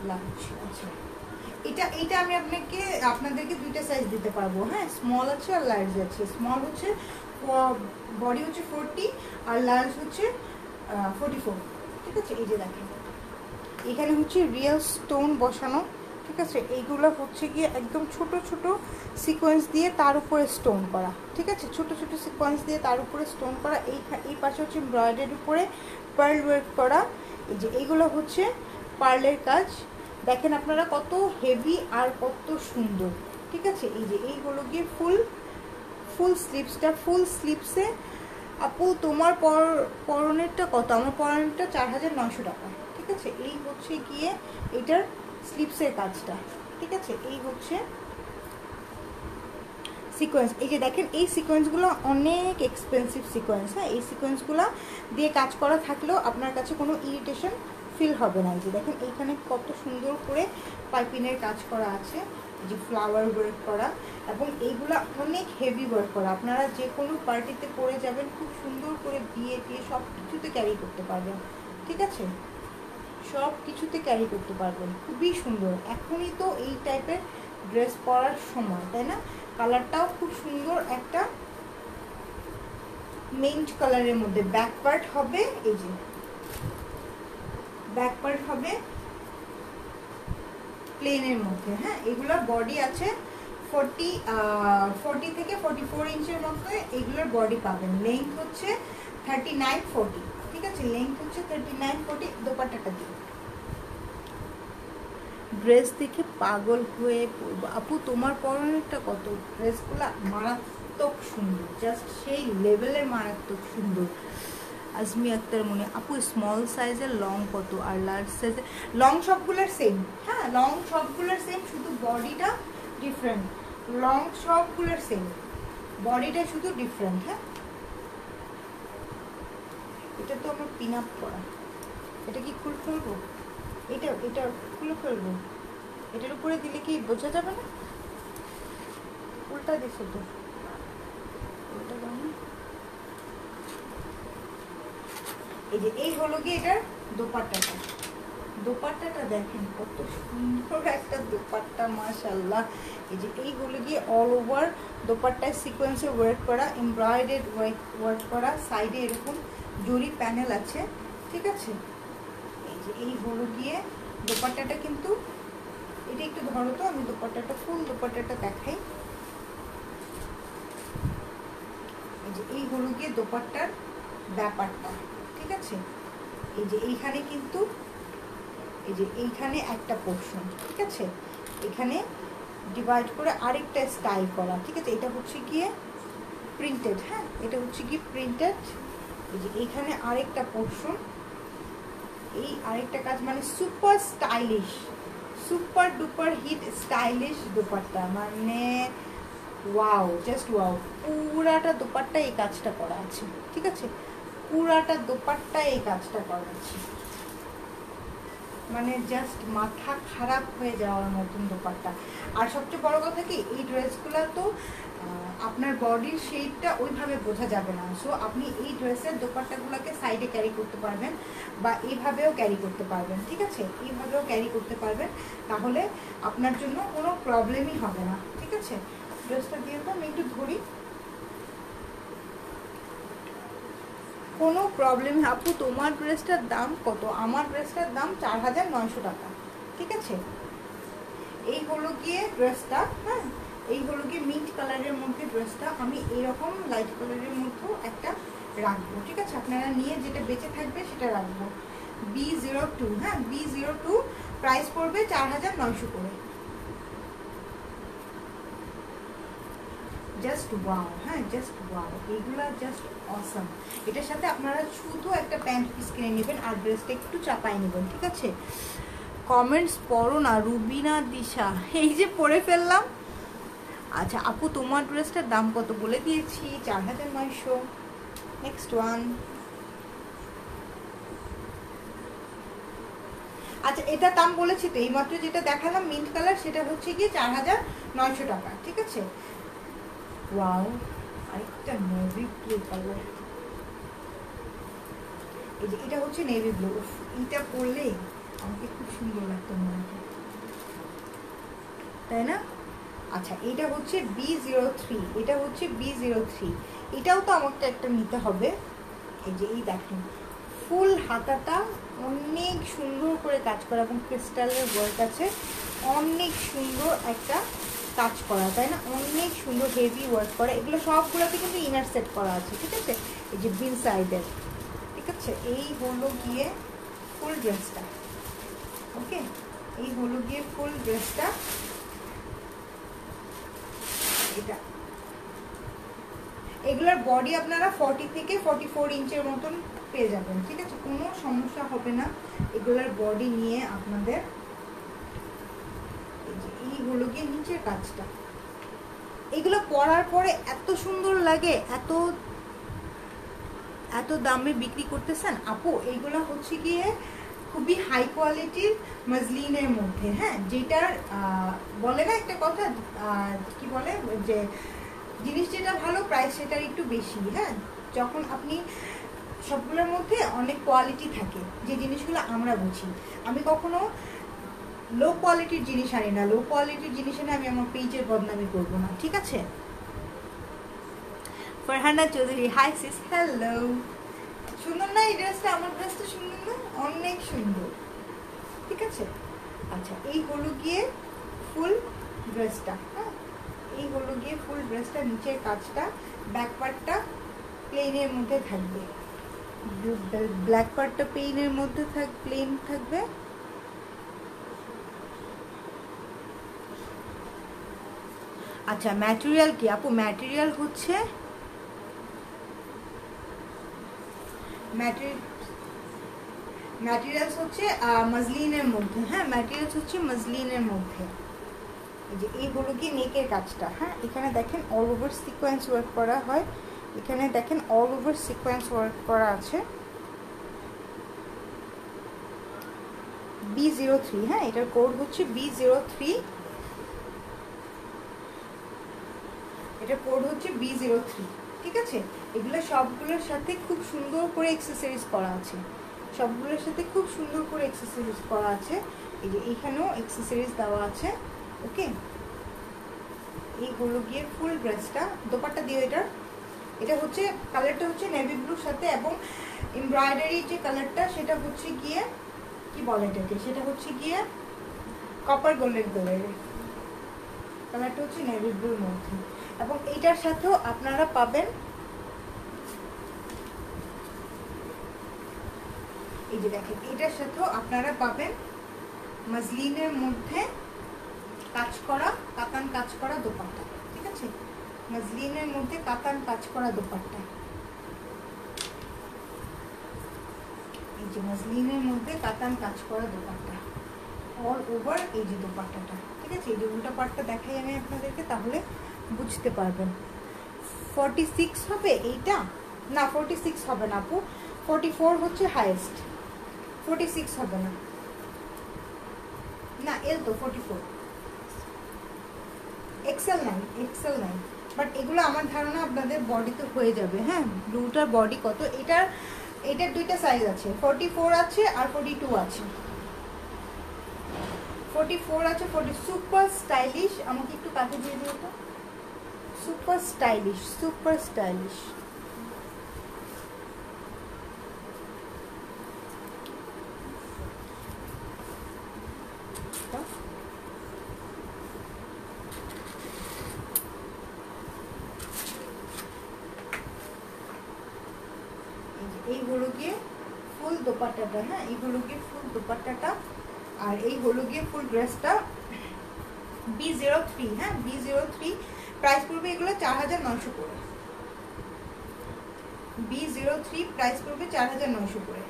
লার্জ। আচ্ছা এটা এটা আমি আপনাকে আপনাদেরকে দুইটা সাইজ দিতে পারবো, হ্যাঁ স্মল আছে আর লার্জ আছে। স্মল হচ্ছে বডি হচ্ছে ফোরটি আর লার্জ হচ্ছে ফোরটি ফোর, ঠিক আছে। এই যে দেখেন এখানে হচ্ছে রিয়েল স্টোন বসানো, ঠিক আছে। এইগুলো হচ্ছে গিয়ে একদম ছোট ছোট সিকোয়েন্স দিয়ে তার উপরে স্টোন করা, ঠিক আছে। ছোট ছোট সিকোয়েন্স দিয়ে তার উপরে স্টোন করা। এই এই পাশে হচ্ছে এমব্রয়ডারির উপরে পার্ল ওয়ার্ক করা। এই যে এইগুলো হচ্ছে পার্লের কাজ। দেখেন আপনারা কত হেভি আর কত সুন্দর, ঠিক আছে। এই যে এইগুলো গিয়ে ফুল ফুল স্লিভসটা ফুল স্লিভসে আপু তোমার পর পরনেরটা কত? আমার পরনেরটা চার হাজার নশো টাকা, ঠিক আছে। এই হচ্ছে গিয়ে এটার স্লিভসের কাজটা, ঠিক আছে। এই হচ্ছে সিকোয়েন্স। এই যে দেখেন এই সিকোয়েন্সগুলো অনেক এক্সপেন্সিভ সিকোয়েন্স, হ্যাঁ। এই সিকোয়েন্সগুলো দিয়ে কাজ করা থাকলেও আপনার কাছে কোনো ইরিটেশন ফিল হবে না। এই যে দেখেন এইখানে কত সুন্দর করে পাইপিনের কাজ করা আছে, এই যে ফ্লাওয়ার ওয়ার্ক করা, এবং এইগুলা অনেক হেভি ওয়ার্ক করা। আপনারা যে কোনো পার্টিতে পরে যাবেন, খুব সুন্দর করে বিয়ে দিয়ে সব কিছুতে ক্যারি করতে পারবেন, ঠিক আছে। সব কিছুতে ক্যারি করতে পারবেন, খুবই সুন্দর। এখনই তো এই টাইপের ড্রেস পরার সময়, তাই না? কালারটাও খুব সুন্দর, একটা মিন্ট কালারের মধ্যে। ব্যাক পার্ট হবে এই যে ব্যাক পার্ট হবে প্লেনের মধ্যে, হ্যাঁ। এগুলোর বডি আছে ফোরটি ফোরটি থেকে ফোরটি ফোর ইঞ্চের মধ্যে এগুলোর বডি পাবেন। লেন্থ হচ্ছে থার্টি নাইন ফোরটি, ঠিক আছে। লেন্থ হচ্ছে থার্টি নাইন ফোরটি। দোপাট্টাটা দিয়ে ড্রেস দেখে পাগল হয়ে পড়বো। আপু তোমার পরনেরটা কত? ড্রেসগুলো মারাত্মক সুন্দর, জাস্ট সেই লেভেলের মারাত্মক সুন্দর। আজমি আক্তার মনে, আপু স্মল সাইজের লং কত আর লার্জ সাইজের? লং সবগুলোর সেম, হ্যাঁ লং সবগুলোর সেম, শুধু বডিটা ডিফারেন্ট। লং সবগুলোর সেম, বডিটা শুধু ডিফারেন্ট, হ্যাঁ। এটা তো আমার পিন আপ করা, এটা কি খুলে ফেলবো? এটা এটা খুলে ফেলবো, এটার উপরে দিলে কি বোঝা যাবে না? উল্টা দিছো তো, উল্টা দাও না। এই যে এই হলো গিয়ে এটার দোপাট্টাটা। দোপাট্টাটা দেখেন কত সুন্দর একটা দোপাট্টা, মাশাআল্লাহ। এই যে এই হলো গিয়ে অল ওভার দোপাট্টায় সিকোয়েন্সে ওয়ার্ক করা, এমব্রয়ডারি ওয়ার্ক ওয়ার্ক করা, সাইডে এরকম জরি প্যানেল আছে, ঠিক আছে। এই যে এই হলো গিয়ে দোপাট্টাটা, কিন্তু এটা একটু ধরো তো, আমি দোপাট্টাটা ফুল দোপাট্টাটা দেখাই। এই যে এই হলো গিয়ে দোপাট্টার ব্যাপারটা, ঠিক আছে। এই যে এইখানে কিন্তু এই যে এইখানে একটা পোর্শন, ঠিক আছে, এখানে ডিভাইড করে আরেকটা স্টাইল করা, ঠিক আছে। এটা হচ্ছে গিয়ে প্রিন্টেড, হ্যাঁ এটা হচ্ছে গিয়ে প্রিন্টেড। এই যে এইখানে আরেকটা পোর্শন, এই আরেকটা কাজ, মানে super stylish, super duper hit stylish dupatta, মানে ওয়াও, জাস্ট ওয়াও। পুরাটা দোপাট্টা এই কাজটা করা আছে, ঠিক আছে। পুরাটা দোপাট্টা এই কাজটা করা আছে, মানে জাস্ট মাথা খারাপ হয়ে যাওয়ার মতন দোপাট্টা। আর সবচেয়ে বড় কথা কি, এই ড্রেসগুলো তো আপনার বডির শেপটা ওইভাবে বোঝা যাবে না। সো আপনি এই ড্রেসের দোপাট্টাগুলোকে সাইডে ক্যারি করতে পারবেন, বা এইভাবেও ক্যারি করতে পারবেন, ঠিক আছে। এইভাবেও ক্যারি করতে পারবেন, তাহলে আপনার জন্য কোনো প্রবলেমই হবে না, ঠিক আছে। ড্রেসটা দিয়ে তো আমি একটু ধরি, কোনো প্রবলেম। আপু তোমার ড্রেসটার দাম কত? আমার ড্রেসটার দাম চার হাজার নয়শো টাকা, ঠিক আছে। এই হলো গিয়ে ড্রেসটা, হ্যাঁ এই হলো গিয়ে মিন্ট কালারের মধ্যে ড্রেসটা। আমি এইরকম লাইট কালারের মধ্যেও একটা রাখবো, ঠিক আছে। আপনারা নিয়ে যেটা বেঁচে থাকবে সেটা রাখবো। বি জিরো টু, হ্যাঁ বি জিরো টু, প্রাইস পড়বে চার হাজার নয়শো করে। জাস্ট ওয়াও, হ্যাঁ জাস্ট ওয়াও, এইগুলা জাস্ট অসাম। এটার সাথে আপনারা শুধু একটা প্যান্ট পিস কিনে নেবেন আর ড্রেসটা একটু চাপাই নেবেন, ঠিক আছে। কমেন্টস পড়ো না রুবিনা দিশা, এই যে পড়ে ফেললাম। আচ্ছা আপু তোমার ড্রেসটার দাম কত? বলে দিয়েছি চার হাজার নয়শো। Next one. আচ্ছা এটার দাম বলেছি তো, এইমাত্র যেটা দেখালাম মিন্ট কালার, সেটা হচ্ছে গিয়ে চার হাজার নয়শো টাকা, ঠিক আছে। ওয়াও, আরেকটা নেভি ব্লু কালার, এই যে এটা হচ্ছে নেভি ব্লু। এটা পরলে আমাকে খুব সুন্দর লাগতো মনে হয়, তাই না? আচ্ছা, এটা হচ্ছে বি জিরো থ্রি, এটা হচ্ছে বি জিরো থ্রি, এটাও তো আমাকে একটা নিতে হবে। এই যে এই দেখেন ফুল হাতাটা অনেক সুন্দর করে কাজ করা এবং ক্রিস্টালের ওয়ার্ক আছে, অনেক সুন্দর একটা কাজ করা, তাই না? অনেক সুন্দর হেভি ওয়ার্ক করা। এগুলো সবগুলোতে কিন্তু ইনার সেট করা আছে, ঠিক আছে? এই যে বিন সাইডের, ঠিক আছে? এই হলো গিয়ে ফুল ড্রেসটা। ওকে, এই হলো গিয়ে ফুল ড্রেসটা। এটা এগুলোর বডি আপনারা ফর্টি থেকে ফর্টি ফোর ইঞ্চের মতন পেয়ে যাবেন, ঠিক আছে? কোনো সমস্যা হবে না এগুলোর বডি নিয়ে আপনাদের। এই হলো গিয়ে নিচের কাজটা। এগুলো পরার পরে এত সুন্দর লাগে, এত এত দামে বিক্রি করতেছেন আপু। এইগুলো হচ্ছে গিয়ে খুবই হাই কোয়ালিটির মজলিনের মধ্যে, হ্যাঁ, যেটার বলে না একটা কথা, কি বলে যে জিনিস যেটা ভালো প্রাইস সেটার একটু বেশি, হ্যাঁ। যখন আপনি সবগুলোর মধ্যে অনেক কোয়ালিটি থাকে, যে জিনিসগুলো আমরা বুঝি। আমি কখনো লো কোয়ালিটির জিনিস আনি না, লো কোয়ালিটির জিনিস এনে আমি আমার পেজের বদনামি করবো না, ঠিক আছে? Farhana Chowdhury, hi sis, hello. সুন্দর না এই ড্রেসটা? আমার ড্রেসটা সুন্দর না? অনেক সুন্দর, ঠিক আছে? আচ্ছা, এই হলো গিয়ে ফুল ড্রেসটা, হ্যাঁ, এই হলো গিয়ে ফুল ড্রেসটা। নিচের কাজটা, ব্যাক পার্টটা প্লেনের মধ্যে থাকবে, ব্ল্যাক পার্টটা প্লেনের মধ্যে থাক প্লেন থাকবে। আচ্ছা, ম্যাটেরিয়াল কি আপু? ম্যাটেরিয়াল হচ্ছে ম্যাটেরিয়ালস হচ্ছে মজলিনের মধ্যে, হ্যাঁ, ম্যাটেরিয়ালস হচ্ছে মজলিনের মধ্যে। এই যে এই হলো কি নেকের কাজটা, হ্যাঁ, এখানে দেখেন অল ওভার সিকোয়েন্স ওয়ার্ক করা হয়, এখানে দেখেন অল ওভার সিকোয়েন্স ওয়ার্ক করা আছে। বি জিরো থ্রি, হ্যাঁ, এটার কোড হচ্ছে বি জিরো থ্রি, এটার কোড হচ্ছে বি জিরো থ্রি, ঠিক আছে? এগুলো সবগুলোর সাথে খুব সুন্দর করে এক্সেসরিজ করা আছে, সবগুলোর সাথে খুব সুন্দর করে এক্সেসরিজ করা আছে। এই যে এইখানেও এক্সেসরিজ দেওয়া আছে, ওকে। এই হলো গিয়ে ফুল ড্রেসটা। দোপাট্টা দিয়ে এটার, এটা হচ্ছে কালারটা হচ্ছে নেভি ব্লুর সাথে, এবং এমব্রয়ডারি যে কালারটা সেটা হচ্ছে গিয়ে কি বলে এটাকে, সেটা হচ্ছে গিয়ে কপার গোল্ডেন কালারের কালারটা হচ্ছে নেভি ব্লুর মধ্যে। এবং এইটার সাথেও আপনারা পাবেন এই যে দেখেন, এটার সাথেও আপনারা পাবেন মজলিনের মধ্যে কাজ করা, কাতান কাজ করা দোপাট্টা, ঠিক আছে? মজলিনের মধ্যে কাতান কাজ করা দোপাট্টা, এই যে মজলিনের মধ্যে কাতান কাজ করা দোপাট্টা অল ওভার। এই যে দোপাট্টাটা, ঠিক আছে? এই যে উল্টা পাটটা দেখাই আমি আপনাদেরকে, তাহলে বুঝতে পারবেন। ফর্টি সিক্স হবে এইটা? না, ফর্টি সিক্স হবে না আপু, ফর্টি ফোর হচ্ছে হাইয়েস্ট, ফর্টি সিক্স হবে না, না এল তো ফর্টি ফোর, এক্সেল নাই, এক্সেল নাই। বাট এগুলো আমার ধারণা আপনাদের বডিতে হয়ে যাবে, হ্যাঁ। ব্লুটার বডি কত? এটার এটার দুইটা সাইজ আছে, ফর্টি ফোর আছে আর ফর্টি টু আছে। ফর্টি ফোর আছে, ফর্টি সুপার স্টাইলিশ। আমাকে একটু কাছে দিয়ে দিও তো। Super stylish, super stylish. এই হলো গিয়ে ফুল দোপাট্টাটা, হ্যাঁ, এই হলো গিয়ে ফুল দোপাট্টাটা, আর এই হলো গিয়ে ফুল ড্রেসটা। বি জিরো থ্রি, হ্যাঁ, বি জিরো থ্রি। প্রাইস পড়বে এগুলো চার হাজার নয়শো করে। বি জিরো থ্রি প্রাইস পড়বে চার হাজার নয়শো করে।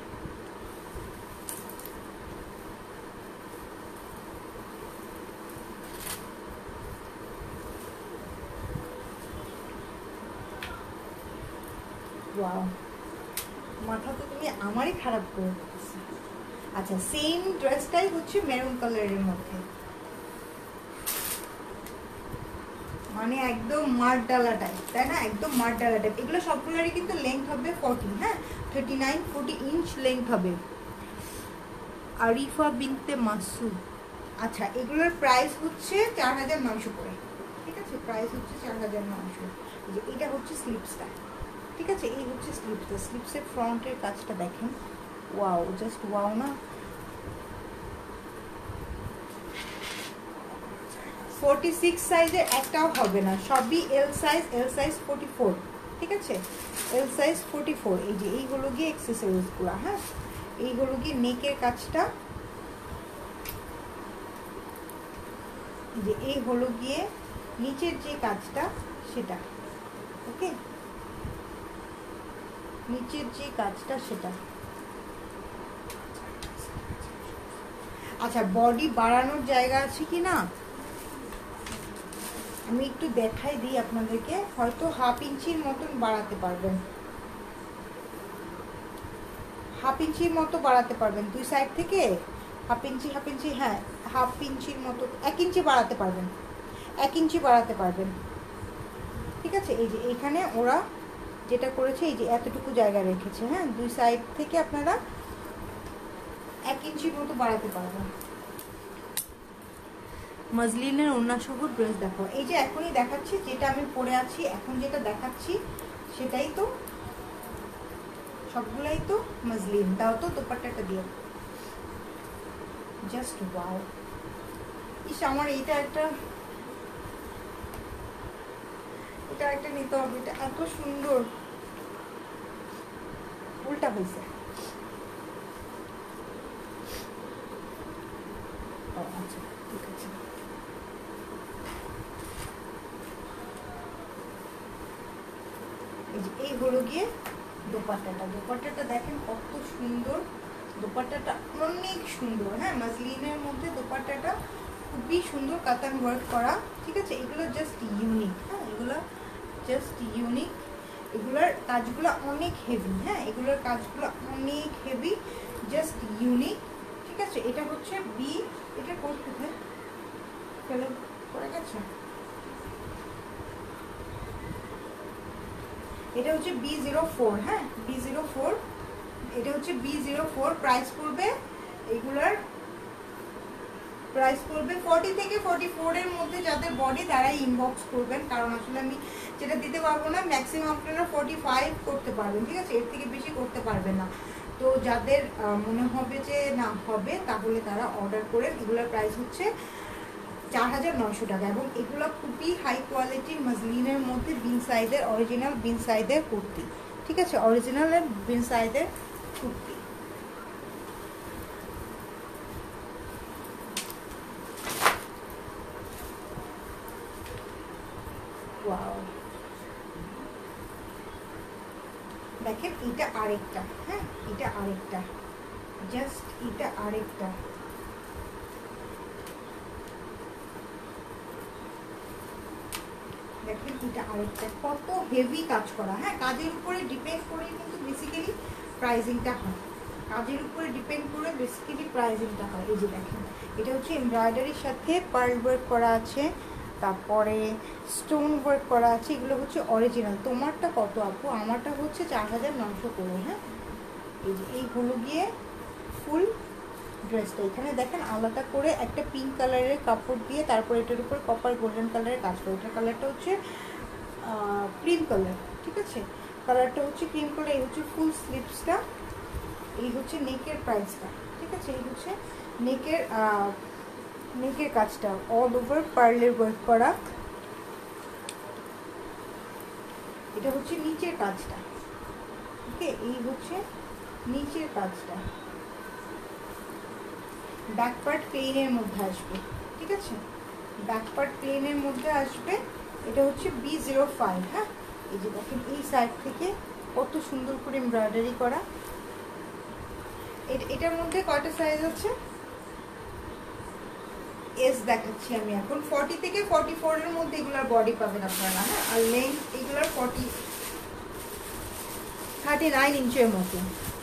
ওয়াও, মাথা তো তুমি আমারই খারাপ করে দিতেছে। আচ্ছা, সেম ড্রেসটাই হচ্ছে মেরুন কালারের মধ্যে, মানে একদম মার ডালা টাইপ, তাই না? একদম মার ডালা টাইপ। এগুলো সবগুলোরই কিন্তু লেন্থ হবে ফর্টি, হ্যাঁ, thirty nine forty inch length হবে। আরিফা বিনতে মাসুদ। আচ্ছা, এগুলোর প্রাইস হচ্ছে চার হাজার নয়শো করে, ঠিক আছে? প্রাইস হচ্ছে চার হাজার নয়শো। যে এটা হচ্ছে স্লিপসটা, ঠিক আছে? এই হচ্ছে স্লিপসটা। স্লিপসের ফ্রন্টের কাজটা দেখেন, ওয়াও, জাস্ট ওয়াও না? ফোরটি সিক্স সাইজের একটাও হবে না, সবই L size. L size forty four, ঠিক আছে? L size forty four. এই যে এই হলো গিয়ে এক্সেসরিজগুলো, হ্যাঁ? এই হলো গিয়ে নেকের কাজটা, যে এই হলো গিয়ে নিচের যে কাজটা সেটা, ওকে? নিচের যে কাজটা সেটা। আচ্ছা, বডি বাড়ানোর জায়গা আছে কি না আমি একটু দেখাই দিই আপনাদেরকে। হয়তো হাফ ইঞ্চির মতন বাড়াতে পারবেন, হাফ ইঞ্চির মতো বাড়াতে পারবেন দুই সাইড থেকে। হাফ ইঞ্চি হাফ ইঞ্চি হ্যাঁ, হাফ ইঞ্চির মতো, এক ইঞ্চি বাড়াতে পারবেন, এক ইঞ্চি বাড়াতে পারবেন, ঠিক আছে? এই যে এইখানে ওরা যেটা করেছে, এই যে এতটুকু জায়গা রেখেছে, হ্যাঁ? দুই সাইড থেকে আপনারা এক ইঞ্চির মতো বাড়াতে পারবেন। মজলিনের ওড়নাসহ ড্রেস দেখো। এই যে এখনই দেখাচ্ছি, যেটা আমি পরে আছি এখন, যেটা দেখাচ্ছি সেটাই তো, সবগুলাই তো মজলিন। দাও তো দোপাট্টাটা দিয়ে, জাস্ট ওয়াও। ইস, আমার এইটা একটা, এটা একটা নিতে হবে, এটা এত সুন্দর। উল্টা হয়েছে, আচ্ছা ঠিক আছে। এই যে এই হলো গিয়ে দোপাট্টাটা। দোপাট্টাটা দেখেন কত সুন্দর, দোপাট্টাটা অনেক সুন্দর, হ্যাঁ? মজলিনের মধ্যে দোপাট্টাটা খুবই সুন্দর, কাতান ওয়ার্ক করা, ঠিক আছে? এগুলো জাস্ট ইউনিক, হ্যাঁ? এগুলো জাস্ট ইউনিক। এগুলোর কাজগুলো অনেক হেভি, হ্যাঁ? এগুলোর কাজগুলো অনেক হেভি, জাস্ট ইউনিক, ঠিক আছে? এটা হচ্ছে বি, এটা কোড কোথায় ফেলে পড়ে গেছে? এটা হচ্ছে বি জিরো ফোর, হ্যাঁ? বি জিরো ফোর, এটা হচ্ছে বি জিরো ফোর। প্রাইস পড়বে এগুলার, প্রাইস পড়বে ফর্টি থেকে ফর্টি ফোর এর মধ্যে। যাদের বডি তারাই ইনবক্স করবেন, কারণ আসলে আমি যেটা দিতে পারবো না। ম্যাক্সিমাম আপনারা ফর্টি ফাইভ করতে পারবেন, ঠিক আছে? এর থেকে বেশি করতে পারবেন না। তো যাদের মনে হবে যে না হবে, তাহলে তারা অর্ডার করেন। এগুলোর প্রাইস হচ্ছে চার হাজার নয়শো টাকা, এবং এগুলো খুবই হাই কোয়ালিটির মজলিনের মধ্যে বিন সাইজের, অরিজিনাল বিন সাইজের কুর্তি, ঠিক আছে? অরিজিনাল বিন সাইজের কুর্তি। ওয়াও, দেখেন এটা আরেকটা, হ্যাঁ? এটা আরেকটা, জাস্ট এটা আরেকটা। দেখেন এটা আরেকটা, কত হেভি কাজ করা, হ্যাঁ? কাজের উপরে ডিপেন্ড করে কিন্তু বেসিক্যালি প্রাইজিংটা হয়, কাজের উপরে ডিপেন্ড করে বেসিক্যালি প্রাইজিংটা হয়। এই যে দেখেন, এটা হচ্ছে এমব্রয়ডারির সাথে পার্ল ওয়ার্ক করা আছে, তারপরে স্টোন ওয়ার্ক করা আছে। এগুলো হচ্ছে অরিজিনাল। তোমারটা কত আপু? আমারটা হচ্ছে চার হাজার নয়শো করে, হ্যাঁ? এই যে এই হলো গিয়ে ফুল ড্রেসটা। এখানে দেখেন আলাদা করে একটা পিঙ্ক কালারের কাপড় দিয়ে, তারপর এটার উপর কপার গোল্ডেন কালারের কাজ করে। এটার কালারটা হচ্ছে ক্রিম কালার, ঠিক আছে? কালারটা হচ্ছে ক্রিম কালার। এই হচ্ছে ফুল স্লিভসটা, এই হচ্ছে নেকের প্রাইসটা, ঠিক আছে? এই হচ্ছে নেকের নেকের কাজটা, অল ওভার পার্লের ওয়ার্ক করা। এটা হচ্ছে নিচের কাজটা, ওকে? এই হচ্ছে নিচের কাজটা, ব্যাক পার্ট প্লেনের মধ্যে আসবে, ঠিক আছে? ব্যাক পার্ট প্লেনের মধ্যে আসবে। এটা হচ্ছে বি জিরো ফাইভ, হ্যাঁ? এই যে দেখেন এই সাইড থেকে কত সুন্দর করে এমব্রয়ডারি করা। এটার মধ্যে কয়টা সাইজ আছে? এস দেখাচ্ছি আমি এখন। ফর্টি থেকে ফর্টি ফোর এর মধ্যে এগুলার বডি পাবেন আপনারা, হ্যাঁ? আর লেন্থ এগুলার ফর্টি থার্টি নাইন ইঞ্চের মতো।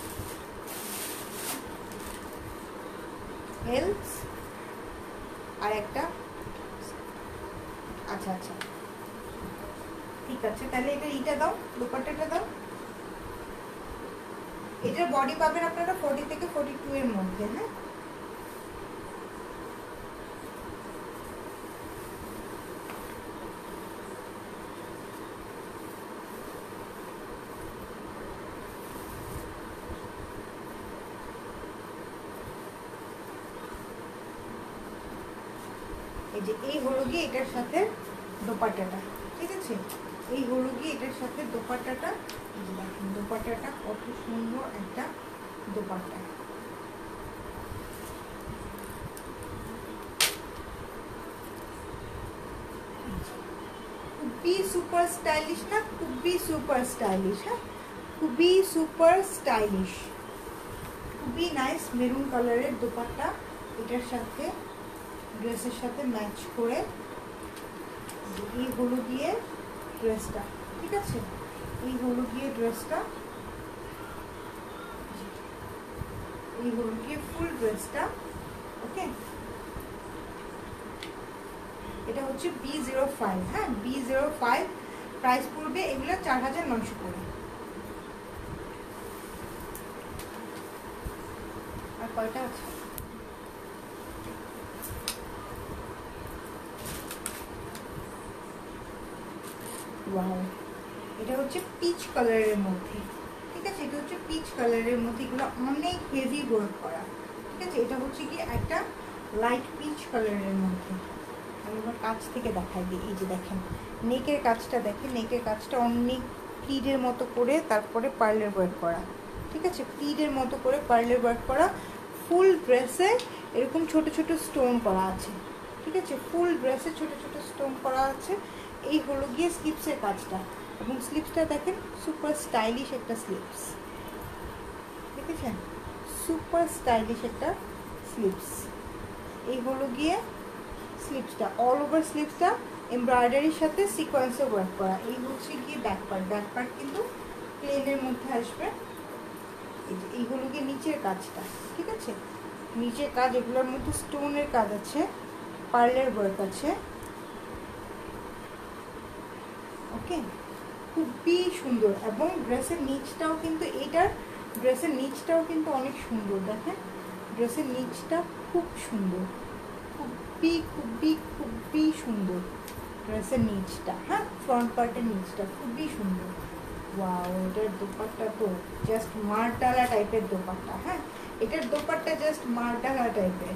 হেলস আর একটা, আচ্ছা আচ্ছা ঠিক আছে। তাহলে এটা এইটা দাও, দোপাট্টাটা দাও। এটার বডি পাবেন আপনারা ফর্টি থেকে ফর্টি টু এর মধ্যে, হ্যাঁ? এই যে এই হলো গিয়ে এটার সাথে দোপাট্টাটা, ঠিক আছে? এই হলো গিয়ে এটার সাথে দোপাট্টাটা। এই যে দেখেন দোপাট্টাটা কত সুন্দর একটা দোপাট্টা। খুবই সুপার স্টাইলিশ না? খুবই সুপার স্টাইলিশ। হ্যাঁ, খুবই সুপার স্টাইলিশ, খুবই নাইস মেরুন কালারের দোপাট্টা। এটার সাথে ড্রেসের সাথে ম্যাচ করে এই হলো গিয়ে ড্রেসটা, ঠিক আছে? এই হলো গিয়ে ড্রেসটা, এই হলো গিয়ে ফুল ড্রেসটা। ওকে, এটা হচ্ছে বি জিরো ফাইভ। হ্যাঁ, বি জিরো ফাইভ প্রাইস পড়বে এগুলো চার হাজার নয়শো করে। আর কয়টা আছে? ওয়াও, এটা হচ্ছে পিচ কালারের মধ্যে, ঠিক আছে? এটা হচ্ছে পিচ কালারের মধ্যে, এগুলো অনেক হেভি ওয়ার্ক করা, ঠিক আছে? এটা হচ্ছে কি একটা লাইট পিচ কালারের মধ্যে। আমি এবার কাছ থেকে দেখাই দিই। এই যে দেখেন নেকের কাজটা, দেখেন নেকের কাজটা অনেক প্লিডের মতো করে তারপরে পার্লের ওয়ার্ক করা, ঠিক আছে? প্লিডের মতো করে পার্লের ওয়ার্ক করা। ফুল ড্রেসে এরকম ছোট ছোট স্টোন করা আছে, ঠিক আছে? ফুল ড্রেসে ছোট ছোট স্টোন করা আছে। এই হলো গিয়ে স্লিপসের কাজটা, এবং স্লিপসটা দেখেন সুপার স্টাইলিশ একটা স্লিপস, দেখেছেন? সুপার স্টাইলিশ একটা স্লিপস। এই হলো গিয়ে স্লিপসটা, অল ওভার স্লিপসটা এমব্রয়ডারির সাথে সিকোয়েন্সে ওয়ার্ক করা। এই হচ্ছে গিয়ে ব্যাক পার্ট, ব্যাক পার্ট কিন্তু প্লেনের মধ্যে আসবে। এই যে এই হলো গিয়ে নিচের কাজটা, ঠিক আছে? নিচের কাজ, এগুলোর মধ্যে স্টোনের কাজ আছে, পার্লের ওয়ার্ক আছে। ওকে, খুবই সুন্দর। এবং ড্রেসের নিচটাও কিন্তু, এইটার ড্রেসের নিচটাও কিন্তু অনেক সুন্দর। দেখেন ড্রেসের নিচটা খুব সুন্দর, খুবই খুবই খুবই সুন্দর ড্রেসের নিচটা। হ্যাঁ, ফ্রন্ট পার্টের নিচটা খুবই সুন্দর। ওয়াও, এটার দোপাট্টা তো জাস্ট মারডালা টাইপের দোপাট্টা। হ্যাঁ, এটার দোপাট্টা জাস্ট মারডালা টাইপের,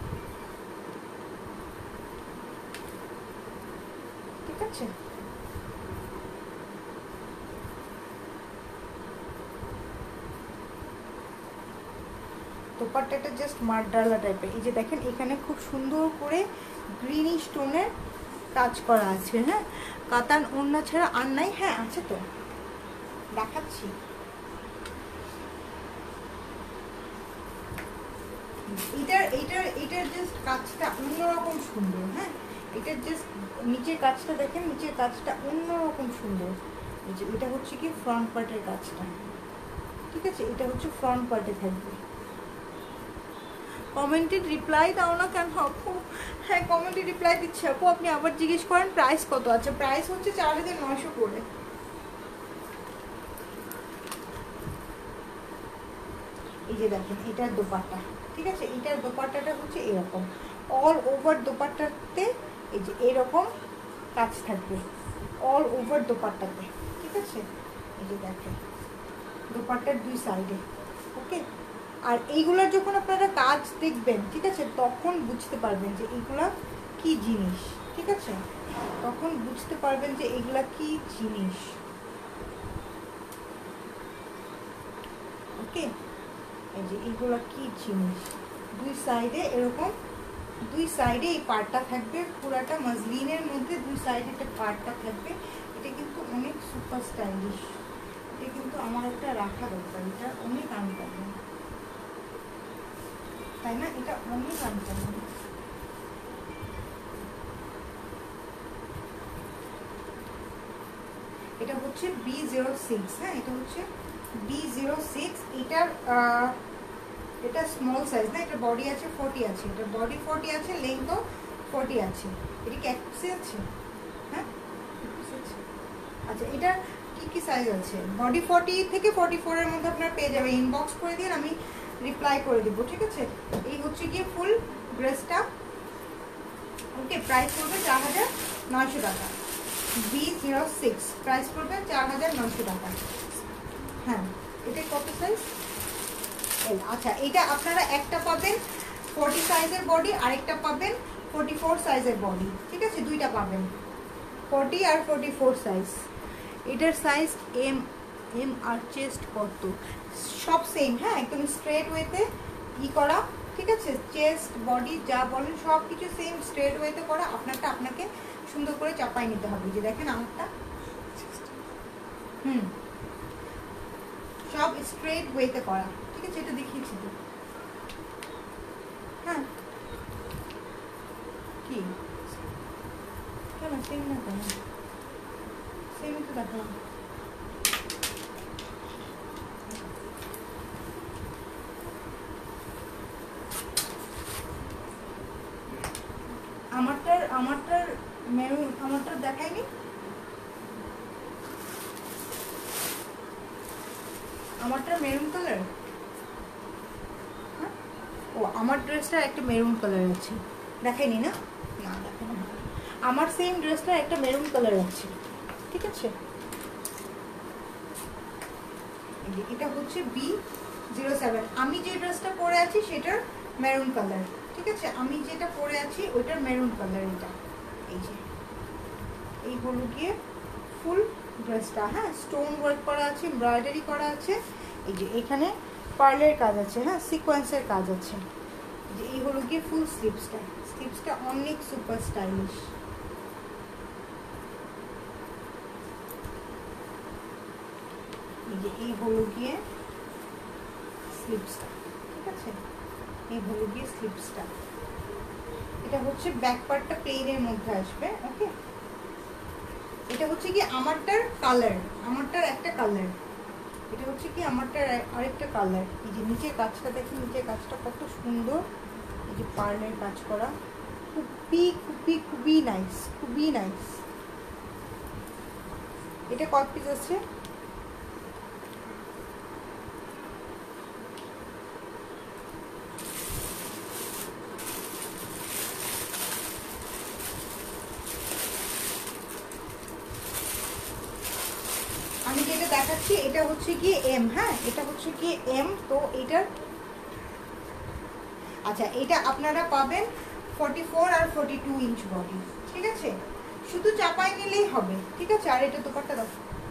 ঠিক আছে? দোপাট্টাটা জাস্ট মারডালা টাইপের। এই যে দেখেন এখানে খুব সুন্দর করে গ্রিনিশ টোনের কাজ করা আছে। হ্যাঁ, কাতান ওড়না ছাড়া আর নাই। হ্যাঁ আছে তো, দেখাচ্ছি। এটার এটার এটার জাস্ট কাজটা অন্যরকম সুন্দর। হ্যাঁ, এটার জাস্ট নিচের কাজটা দেখেন, নিচের কাজটা অন্যরকম সুন্দর। এই যে এটা হচ্ছে কি ফ্রন্ট পার্টের কাজটা, ঠিক আছে? এটা হচ্ছে ফ্রন্ট পার্টে থাকবে। কমেন্টে রিপ্লাই দাও না কেন আপু? হ্যাঁ, কমেন্টে রিপ্লাই দিচ্ছে আপু। আপনি আবার জিজ্ঞেস করেন প্রাইস কত আছে। প্রাইস হচ্ছে চার হাজার নয়শো করে। এই যে দেখেন এটার দোপাট্টা, ঠিক আছে? এটার দোপাট্টাটা হচ্ছে এরকম, অল ওভার দোপাট্টাতে এই যে এরকম কাজ থাকবে অল ওভার দোপাট্টাতে, ঠিক আছে? এই যে দেখেন দোপাট্টার দুই সাইডে। ওকে, আর এইগুলার যখন আপনারা কাজ দেখবেন, ঠিক আছে, তখন বুঝতে পারবেন যে এইগুলা কি জিনিস, ঠিক আছে? তখন বুঝতে পারবেন যে এইগুলা কি জিনিস। ওকে, এই যে এইগুলা কি জিনিস। দুই সাইডে এরকম, দুই সাইডে এই পার্টটা থাকবে, পুরাটা মসলিনের মধ্যে দুই সাইডে একটা পার্টটা থাকবে। এটা কিন্তু অনেক সুপার স্টাইলিশ। এটা কিন্তু আমার একটা রাখা দরকার, এটা অনেক আনকমন, তাই না? এটা অনেক আনকমন। এটা হচ্ছে বি জিরো সিক্স। হ্যাঁ, এটা হচ্ছে বি জিরো সিক্স। এটার এটা স্মল সাইজ না, এটা বডি আছে ফোর্টি আছে, এটা বডি ফোর্টি আছে, লেন্থও ফোর্টি আছে। এটা কি একশো আছে? হ্যাঁ, আচ্ছা, এটা কি কি সাইজ আছে? বডি ফোর্টি থেকে ফোর্টি ফোর এর মধ্যে আপনারা পেয়ে যাবেন। ইনবক্স করে দিন, আমি রিপ্লাই করে দেবো, ঠিক আছে? এই হচ্ছে গিয়ে ফুল ড্রেসটা। ওকে, প্রাইস পড়বে চার হাজার নয়শো টাকা। বি জিরো সিক্স প্রাইস পড়বে চার হাজার নয়শো টাকা। হ্যাঁ, এটা কত সাইজ? এল। আচ্ছা, এটা আপনারা একটা পাবেন ফোর্টি সাইজের বডি, আরেকটা পাবেন ফোর্টি ফোর সাইজের বডি, ঠিক আছে, দুইটা পাবেন, ফোর্টি আর ফোর্টি ফোর সাইজ। এটার সাইজ এম এম আর চেস্ট কত সব সেম, হ্যাঁ একদম স্ট্রেট ওয়েতে ই করা, ঠিক আছে, চেস্ট বডি যা বলেন সব কিছু সেম স্ট্রেট ওয়েতে করা। আপনারটা আপনাকে সুন্দর করে চাপাই নিতে হবে, যে দেখেন আমারটা হুম সব স্ট্রেট ওয়েতে করা, ঠিক আছে, এটা দেখিয়েছি তো, হ্যাঁ কি কেন সেম না কেন, সেমই তো দেখালাম। আমারটার আমারটার মেরুন, আমারটার দেখায়নি, আমারটার মেরুন কালার, হ্যাঁ ও আমার ড্রেসটা একটা মেরুন কালার আছে, দেখায়নি না, না দেখানো, আমার সেম ড্রেসটা একটা মেরুন কালার আছে, ঠিক আছে, এটা হচ্ছে বি জিরো সেভেন। আমি যে ড্রেসটা পরে আছি সেটার মেরুন কালার, ঠিক আছে, আমি যেটা পরে আছি ওইটার মেরুন কালার, এটা এই যে এই হলো গিয়ে ফুল ড্রেসটা, হ্যাঁ স্টোন ওয়ার্ক করা আছে, এমব্রয়ডারি করা আছে, এই যে এখানে পার্লের কাজ আছে, হ্যাঁ সিকোয়েন্সের কাজ আছে, যে এই হলো গিয়ে ফুল স্লিভসটা, স্লিভসটা অনেক সুপার স্টাইলিশ, এই যে এই হলো গিয়ে স্লিভসটা, ঠিক আছে, এই হলো গিয়ে স্লিভসটা, এটা হচ্ছে ব্যাক পার্টটা প্লেনের মধ্যে আসবে, ওকে, এটা হচ্ছে কি আমারটার কালার, আমারটার একটা কালার, এটা হচ্ছে কি আমারটার আরেকটা কালার, এই যে নিচের কাজটা দেখুন, নিচের কাজটা কত সুন্দর, এই যে পার্লের কাজ করা, খুবই খুবই খুবই নাইস, খুবই নাইস। এটা কত পিস আছে, আমি যেটা দেখাচ্ছি এটা হচ্ছে কি এম, হ্যাঁ এটা হচ্ছে কি এম, তো এটার আচ্ছা এটা আপনারা পাবেন ফর্টি ফোর আর ফর্টি টু ইঞ্চ বডি, ঠিক আছে, শুধু চাপাই নিলেই হবে, ঠিক আছে। আর এটা দোপাট্টা দাও,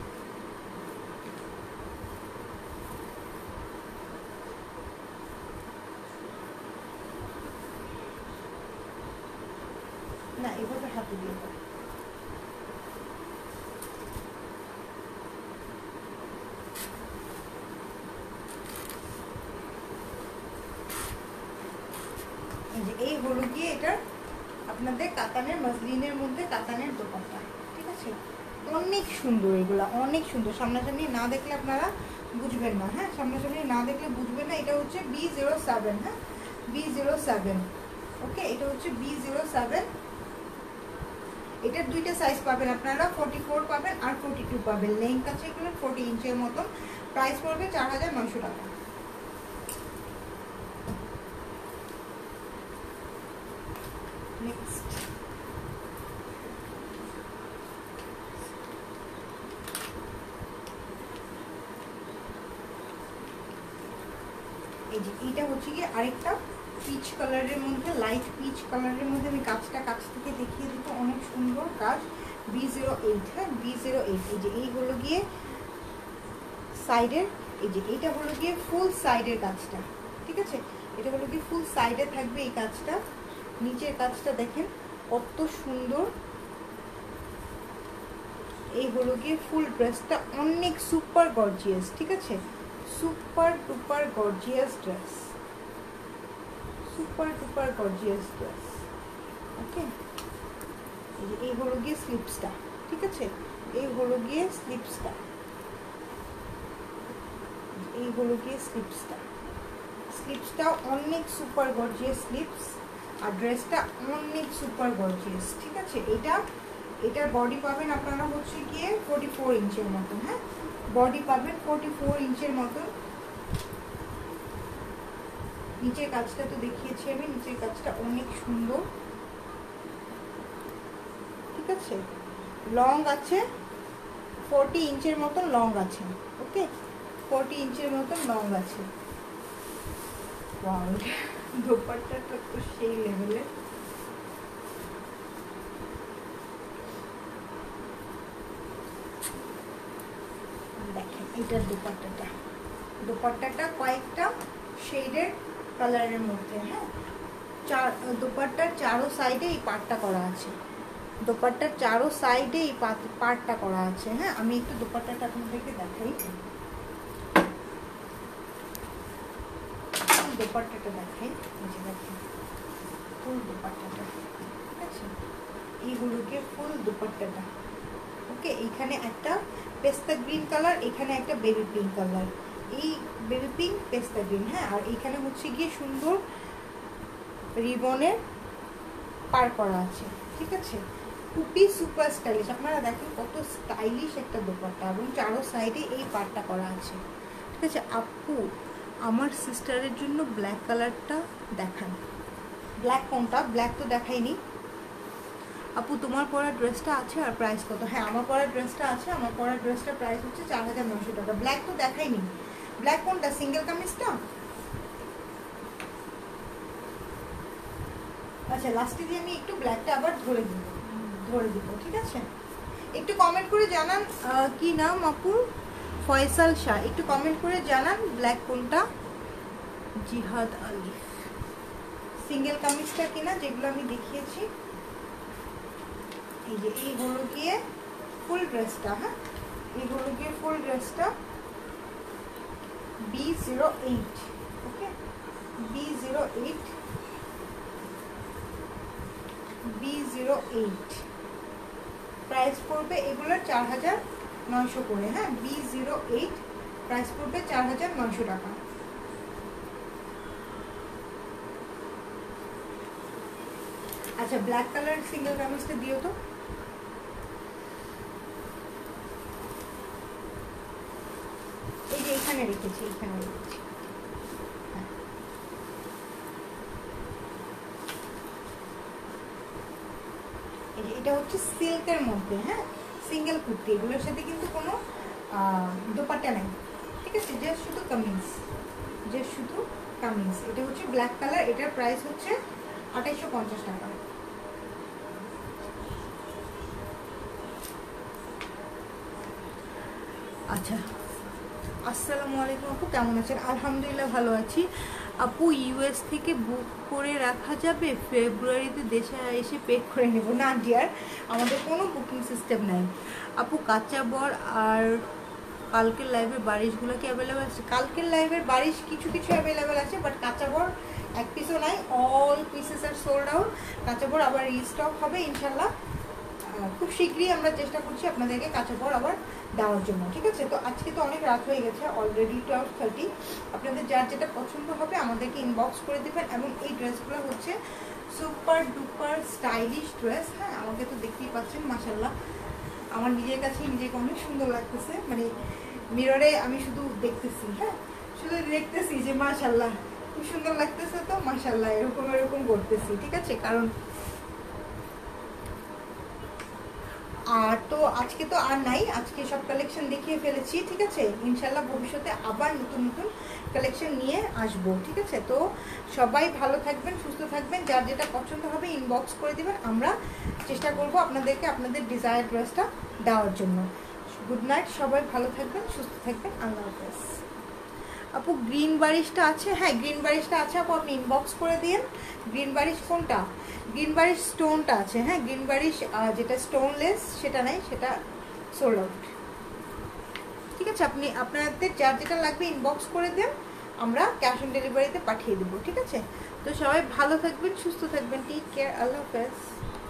না এভাবে হাতে দিয়ে দাও, এই হলো গিয়ে এটার আপনাদের কাতানের মসলিনের মধ্যে কাতানের দোপাট্টা, ঠিক আছে, অনেক সুন্দর, এগুলা অনেক সুন্দর, সামনাসামনি না দেখলে আপনারা বুঝবেন না, হ্যাঁ সামনাসামনি না দেখলে বুঝবেন না। এটা হচ্ছে বি জিরো সেভেন, হ্যাঁ বি জিরো সেভেন, ওকে, এটা হচ্ছে বি জিরো সেভেন। এটার দুইটা সাইজ পাবেন আপনারা, ফোর্টি ফোর পাবেন আর ফোর্টি টু পাবেন, লেন্থ আছে এগুলো ফোর্টি ইঞ্চের মতন, প্রাইস পড়বে চার হাজার নয়শো টাকা। নেক্সট এই যে এইটা হচ্ছে কি আরেকটা পিচ কালারের মধ্যে, লাইট পিচ কালারের মধ্যে, আমি কাজটা কাছ থেকে দেখিয়ে দিতে, অনেক সুন্দর কাজ, বি জিরো এইট, হ্যাঁ বি জিরো এইট। এই যে এই হলো গিয়ে সাইডের, এই যে এইটা হলো গিয়ে ফুল সাইডের কাজটা, ঠিক আছে, এটা হলো গিয়ে ফুল সাইডে থাকবে এই কাজটা, নিচের কাজটা দেখেন কত সুন্দর, এই হলো গিয়ে ফুল ড্রেসটা অনেক সুপার গর্জিয়াস, ঠিক আছে, super duper gorgeous dress, super duper gorgeous dress, okay. এই যে এই হলো গিয়ে স্লিপসটা, ঠিক আছে, এই হলো গিয়ে স্লিপসটা, এই হলো গিয়ে স্লিপসটা, স্লিপসটা অনেক সুপার গর্জিয়াস স্লিপস, আর ড্রেসটা অনেক সুপার গর্জিয়াস, ঠিক আছে। এটা এটার বডি পাবেন আপনারা হচ্ছে গিয়ে ফোর্টি ফোর ইঞ্চের মতন, হ্যাঁ বডি পাবেন ফোর্টি ফোর ইঞ্চের মতন। নিচের কাজটা তো দেখিয়েছি আমি, নিচের কাজটা অনেক সুন্দর, ঠিক আছে, লং আছে ফোর্টি ইঞ্চের মতন লং আছে, ওকে ফোর্টি ইঞ্চের মতন লং আছে। ওয়াও দোপাট্টাটা তো সেই লেভেলের, এটার দোপাট্টাটা, দোপাট্টাটা কয়েকটা শেডের কালারের মধ্যে, হ্যাঁ। চার দোপাট্টার চারো সাইডে এই পাটটা করা আছে, দোপাট্টার চারো সাইডে এই পাটটা করা আছে, হ্যাঁ। আমি একটু দোপাট্টাটা আপনাদেরকে দেখাই, দোপাট্টাটা দেখাই, এই দেখেন ফুল দোপাট্টাটা, ঠিক আছে। এইগুলোকে ফুল দোপাট্টাটা, ওকে। এইখানে একটা পেস্তা গ্রিন কালার, এখানে একটা বেবি পিঙ্ক কালার, এই বেবি পিঙ্ক পেস্তা গ্রিন, হ্যাঁ। আর এইখানে হচ্ছে গিয়ে সুন্দর রিবনের পার করা আছে, ঠিক আছে। খুবই সুপার স্টাইলিশ, আপনারা দেখেন কত স্টাইলিশ একটা দোপাট্টা, এবং চারো সাইডে এই পারটা করা আছে, ঠিক আছে। আপু আমার সিস্টারের জন্য ব্ল্যাক কালারটা দেখান। ব্ল্যাক কোনটা? ব্ল্যাক তো দেখাইনি। আপু তোমার পরা ড্রেসটা আছে আর প্রাইস কত? হ্যাঁ, আমার পরা ড্রেসটা আছে, আমার পরা ড্রেসটার প্রাইস হচ্ছে চার হাজার নশো টাকা। ব্ল্যাক তো দেখাইনি। ব্ল্যাক কোনটা? সিঙ্গেল কামিজটা? আচ্ছা, লাস্টে দিয়ে আমি একটু ব্ল্যাকটা আবার ধরে দিব, ধরে দিব, ঠিক আছে। একটু কমেন্ট করে জানান কি নাম আপুর? ফয়সাল শাহ। একটু কমেন্ট করে জানান ব্ল্যাক কোনটা। জিহাদ আলী। সিঙ্গেল কামিজটা কিনা, যেগুলো আমি দেখিয়েছি। এই যে এই হলো গিয়ে ফুল ড্রেসটা, হ্যাঁ, এই হলো গিয়ে ফুল ড্রেসটা B zero eight, okay. B zero eight, B zero eight price পড়বে এগুলোর চার হাজার নয়শো করে, হ্যাঁ। বি জিরো এইট প্রাইস পড়বে চার হাজার নয়শো টাকা। আচ্ছা, ব্ল্যাক কালার সিঙ্গেল কামিজটা দিও তো। এই যে এখানে রেখেছি, এখানে রেখেছি, হ্যাঁ। এই যে এটা হচ্ছে সিল্কের মধ্যে, হ্যাঁ, সিঙ্গেল কুর্তি, এগুলোর সাথে কিন্তু কোনো দোপাট্টা নেই, ঠিক আছে। যে শুধু কামিজ, যে শুধু কামিজ। এটা হচ্ছে ব্ল্যাক কালার, এটার প্রাইস হচ্ছে আঠাইশশো পঞ্চাশ টাকা। আচ্ছা, আসসালামু আলাইকুম আপু, কেমন আছেন? আলহামদুলিল্লাহ ভালো আছি আপু। ইউএস থেকে বুক করে রাখা যাবে? ফেব্রুয়ারিতে দেশে এসে পে করে নেব। না ডিয়ার, আমাদের কোনো বুকিং সিস্টেম নাই আপু। কাঁচা বর আর কালকের লাইভের বারিশগুলো কি অ্যাভেলেবেল আছে? কালকের লাইভের বারিশ কিছু কিছু অ্যাভেলেবেল আছে, বাট কাঁচা বর এক পিসও নাই, all pieces are sold out. কাঁচা বর আবার রিস্টক হবে ইনশাল্লাহ, খুব শীঘ্রই আমরা চেষ্টা করছি আপনাদেরকে কাঁচা বর আবার দেওয়ার জন্য, ঠিক আছে। তো আজকে তো অনেক রাত হয়ে গেছে, অলরেডি টুয়েলভ থার্টি। আপনাদের যার যেটা পছন্দ হবে আমাদেরকে ইনবক্স করে দেবেন। এবং এই ড্রেসগুলো হচ্ছে সুপার ডুপার স্টাইলিশ ড্রেস, হ্যাঁ। আমাকে তো দেখতেই পাচ্ছেন, মাশাল্লাহ, আমার নিজের কাছেই নিজেকে অনেক সুন্দর লাগতেছে, মানে মিররে আমি শুধু দেখতেছি, হ্যাঁ, শুধু দেখতেছি যে মাশাল্লাহ খুব সুন্দর লাগতেছে, তো মাশাল্লাহ এরকম এরকম করতেছি, ঠিক আছে। কারণ আর তো আজকে তো আর নাই, আজকে সব কালেকশন দেখিয়ে ফেলেছি, ঠিক আছে। ইনশাল্লাহ ভবিষ্যতে আবার নতুন নতুন কালেকশন নিয়ে আসবো, ঠিক আছে। তো সবাই ভালো থাকবেন, সুস্থ থাকবেন, যার যেটা পছন্দ হবে ইনবক্স করে দেবেন, আমরা চেষ্টা করব আপনাদেরকে আপনাদের ডিজায়ার ড্রেসটা দেওয়ার জন্য। গুড নাইট, সবাই ভালো থাকবেন, সুস্থ থাকবেন, আল্লাহ হাফেজ। আপু গ্রিন বারিশটা আছে? হ্যাঁ, গ্রিন বারিশটা আছে আপু, আপনি ইনবক্স করে দিন। গ্রিন বারিশ কোনটা? গ্রিন বারিশ স্টোনটা আছে, হ্যাঁ। গ্রিন বারিশ যেটা স্টোনলেস সেটা নাই, সেটা সোল্ড আউট, ঠিক আছে। আপনি আপনাদের যার যেটা লাগবে ইনবক্স করে দেন, আমরা ক্যাশ অন ডেলিভারিতে পাঠিয়ে দেবো, ঠিক আছে। তো সবাই ভালো থাকবেন, সুস্থ থাকবেন, টেক কেয়ার, আল্লাহ হাফেজ।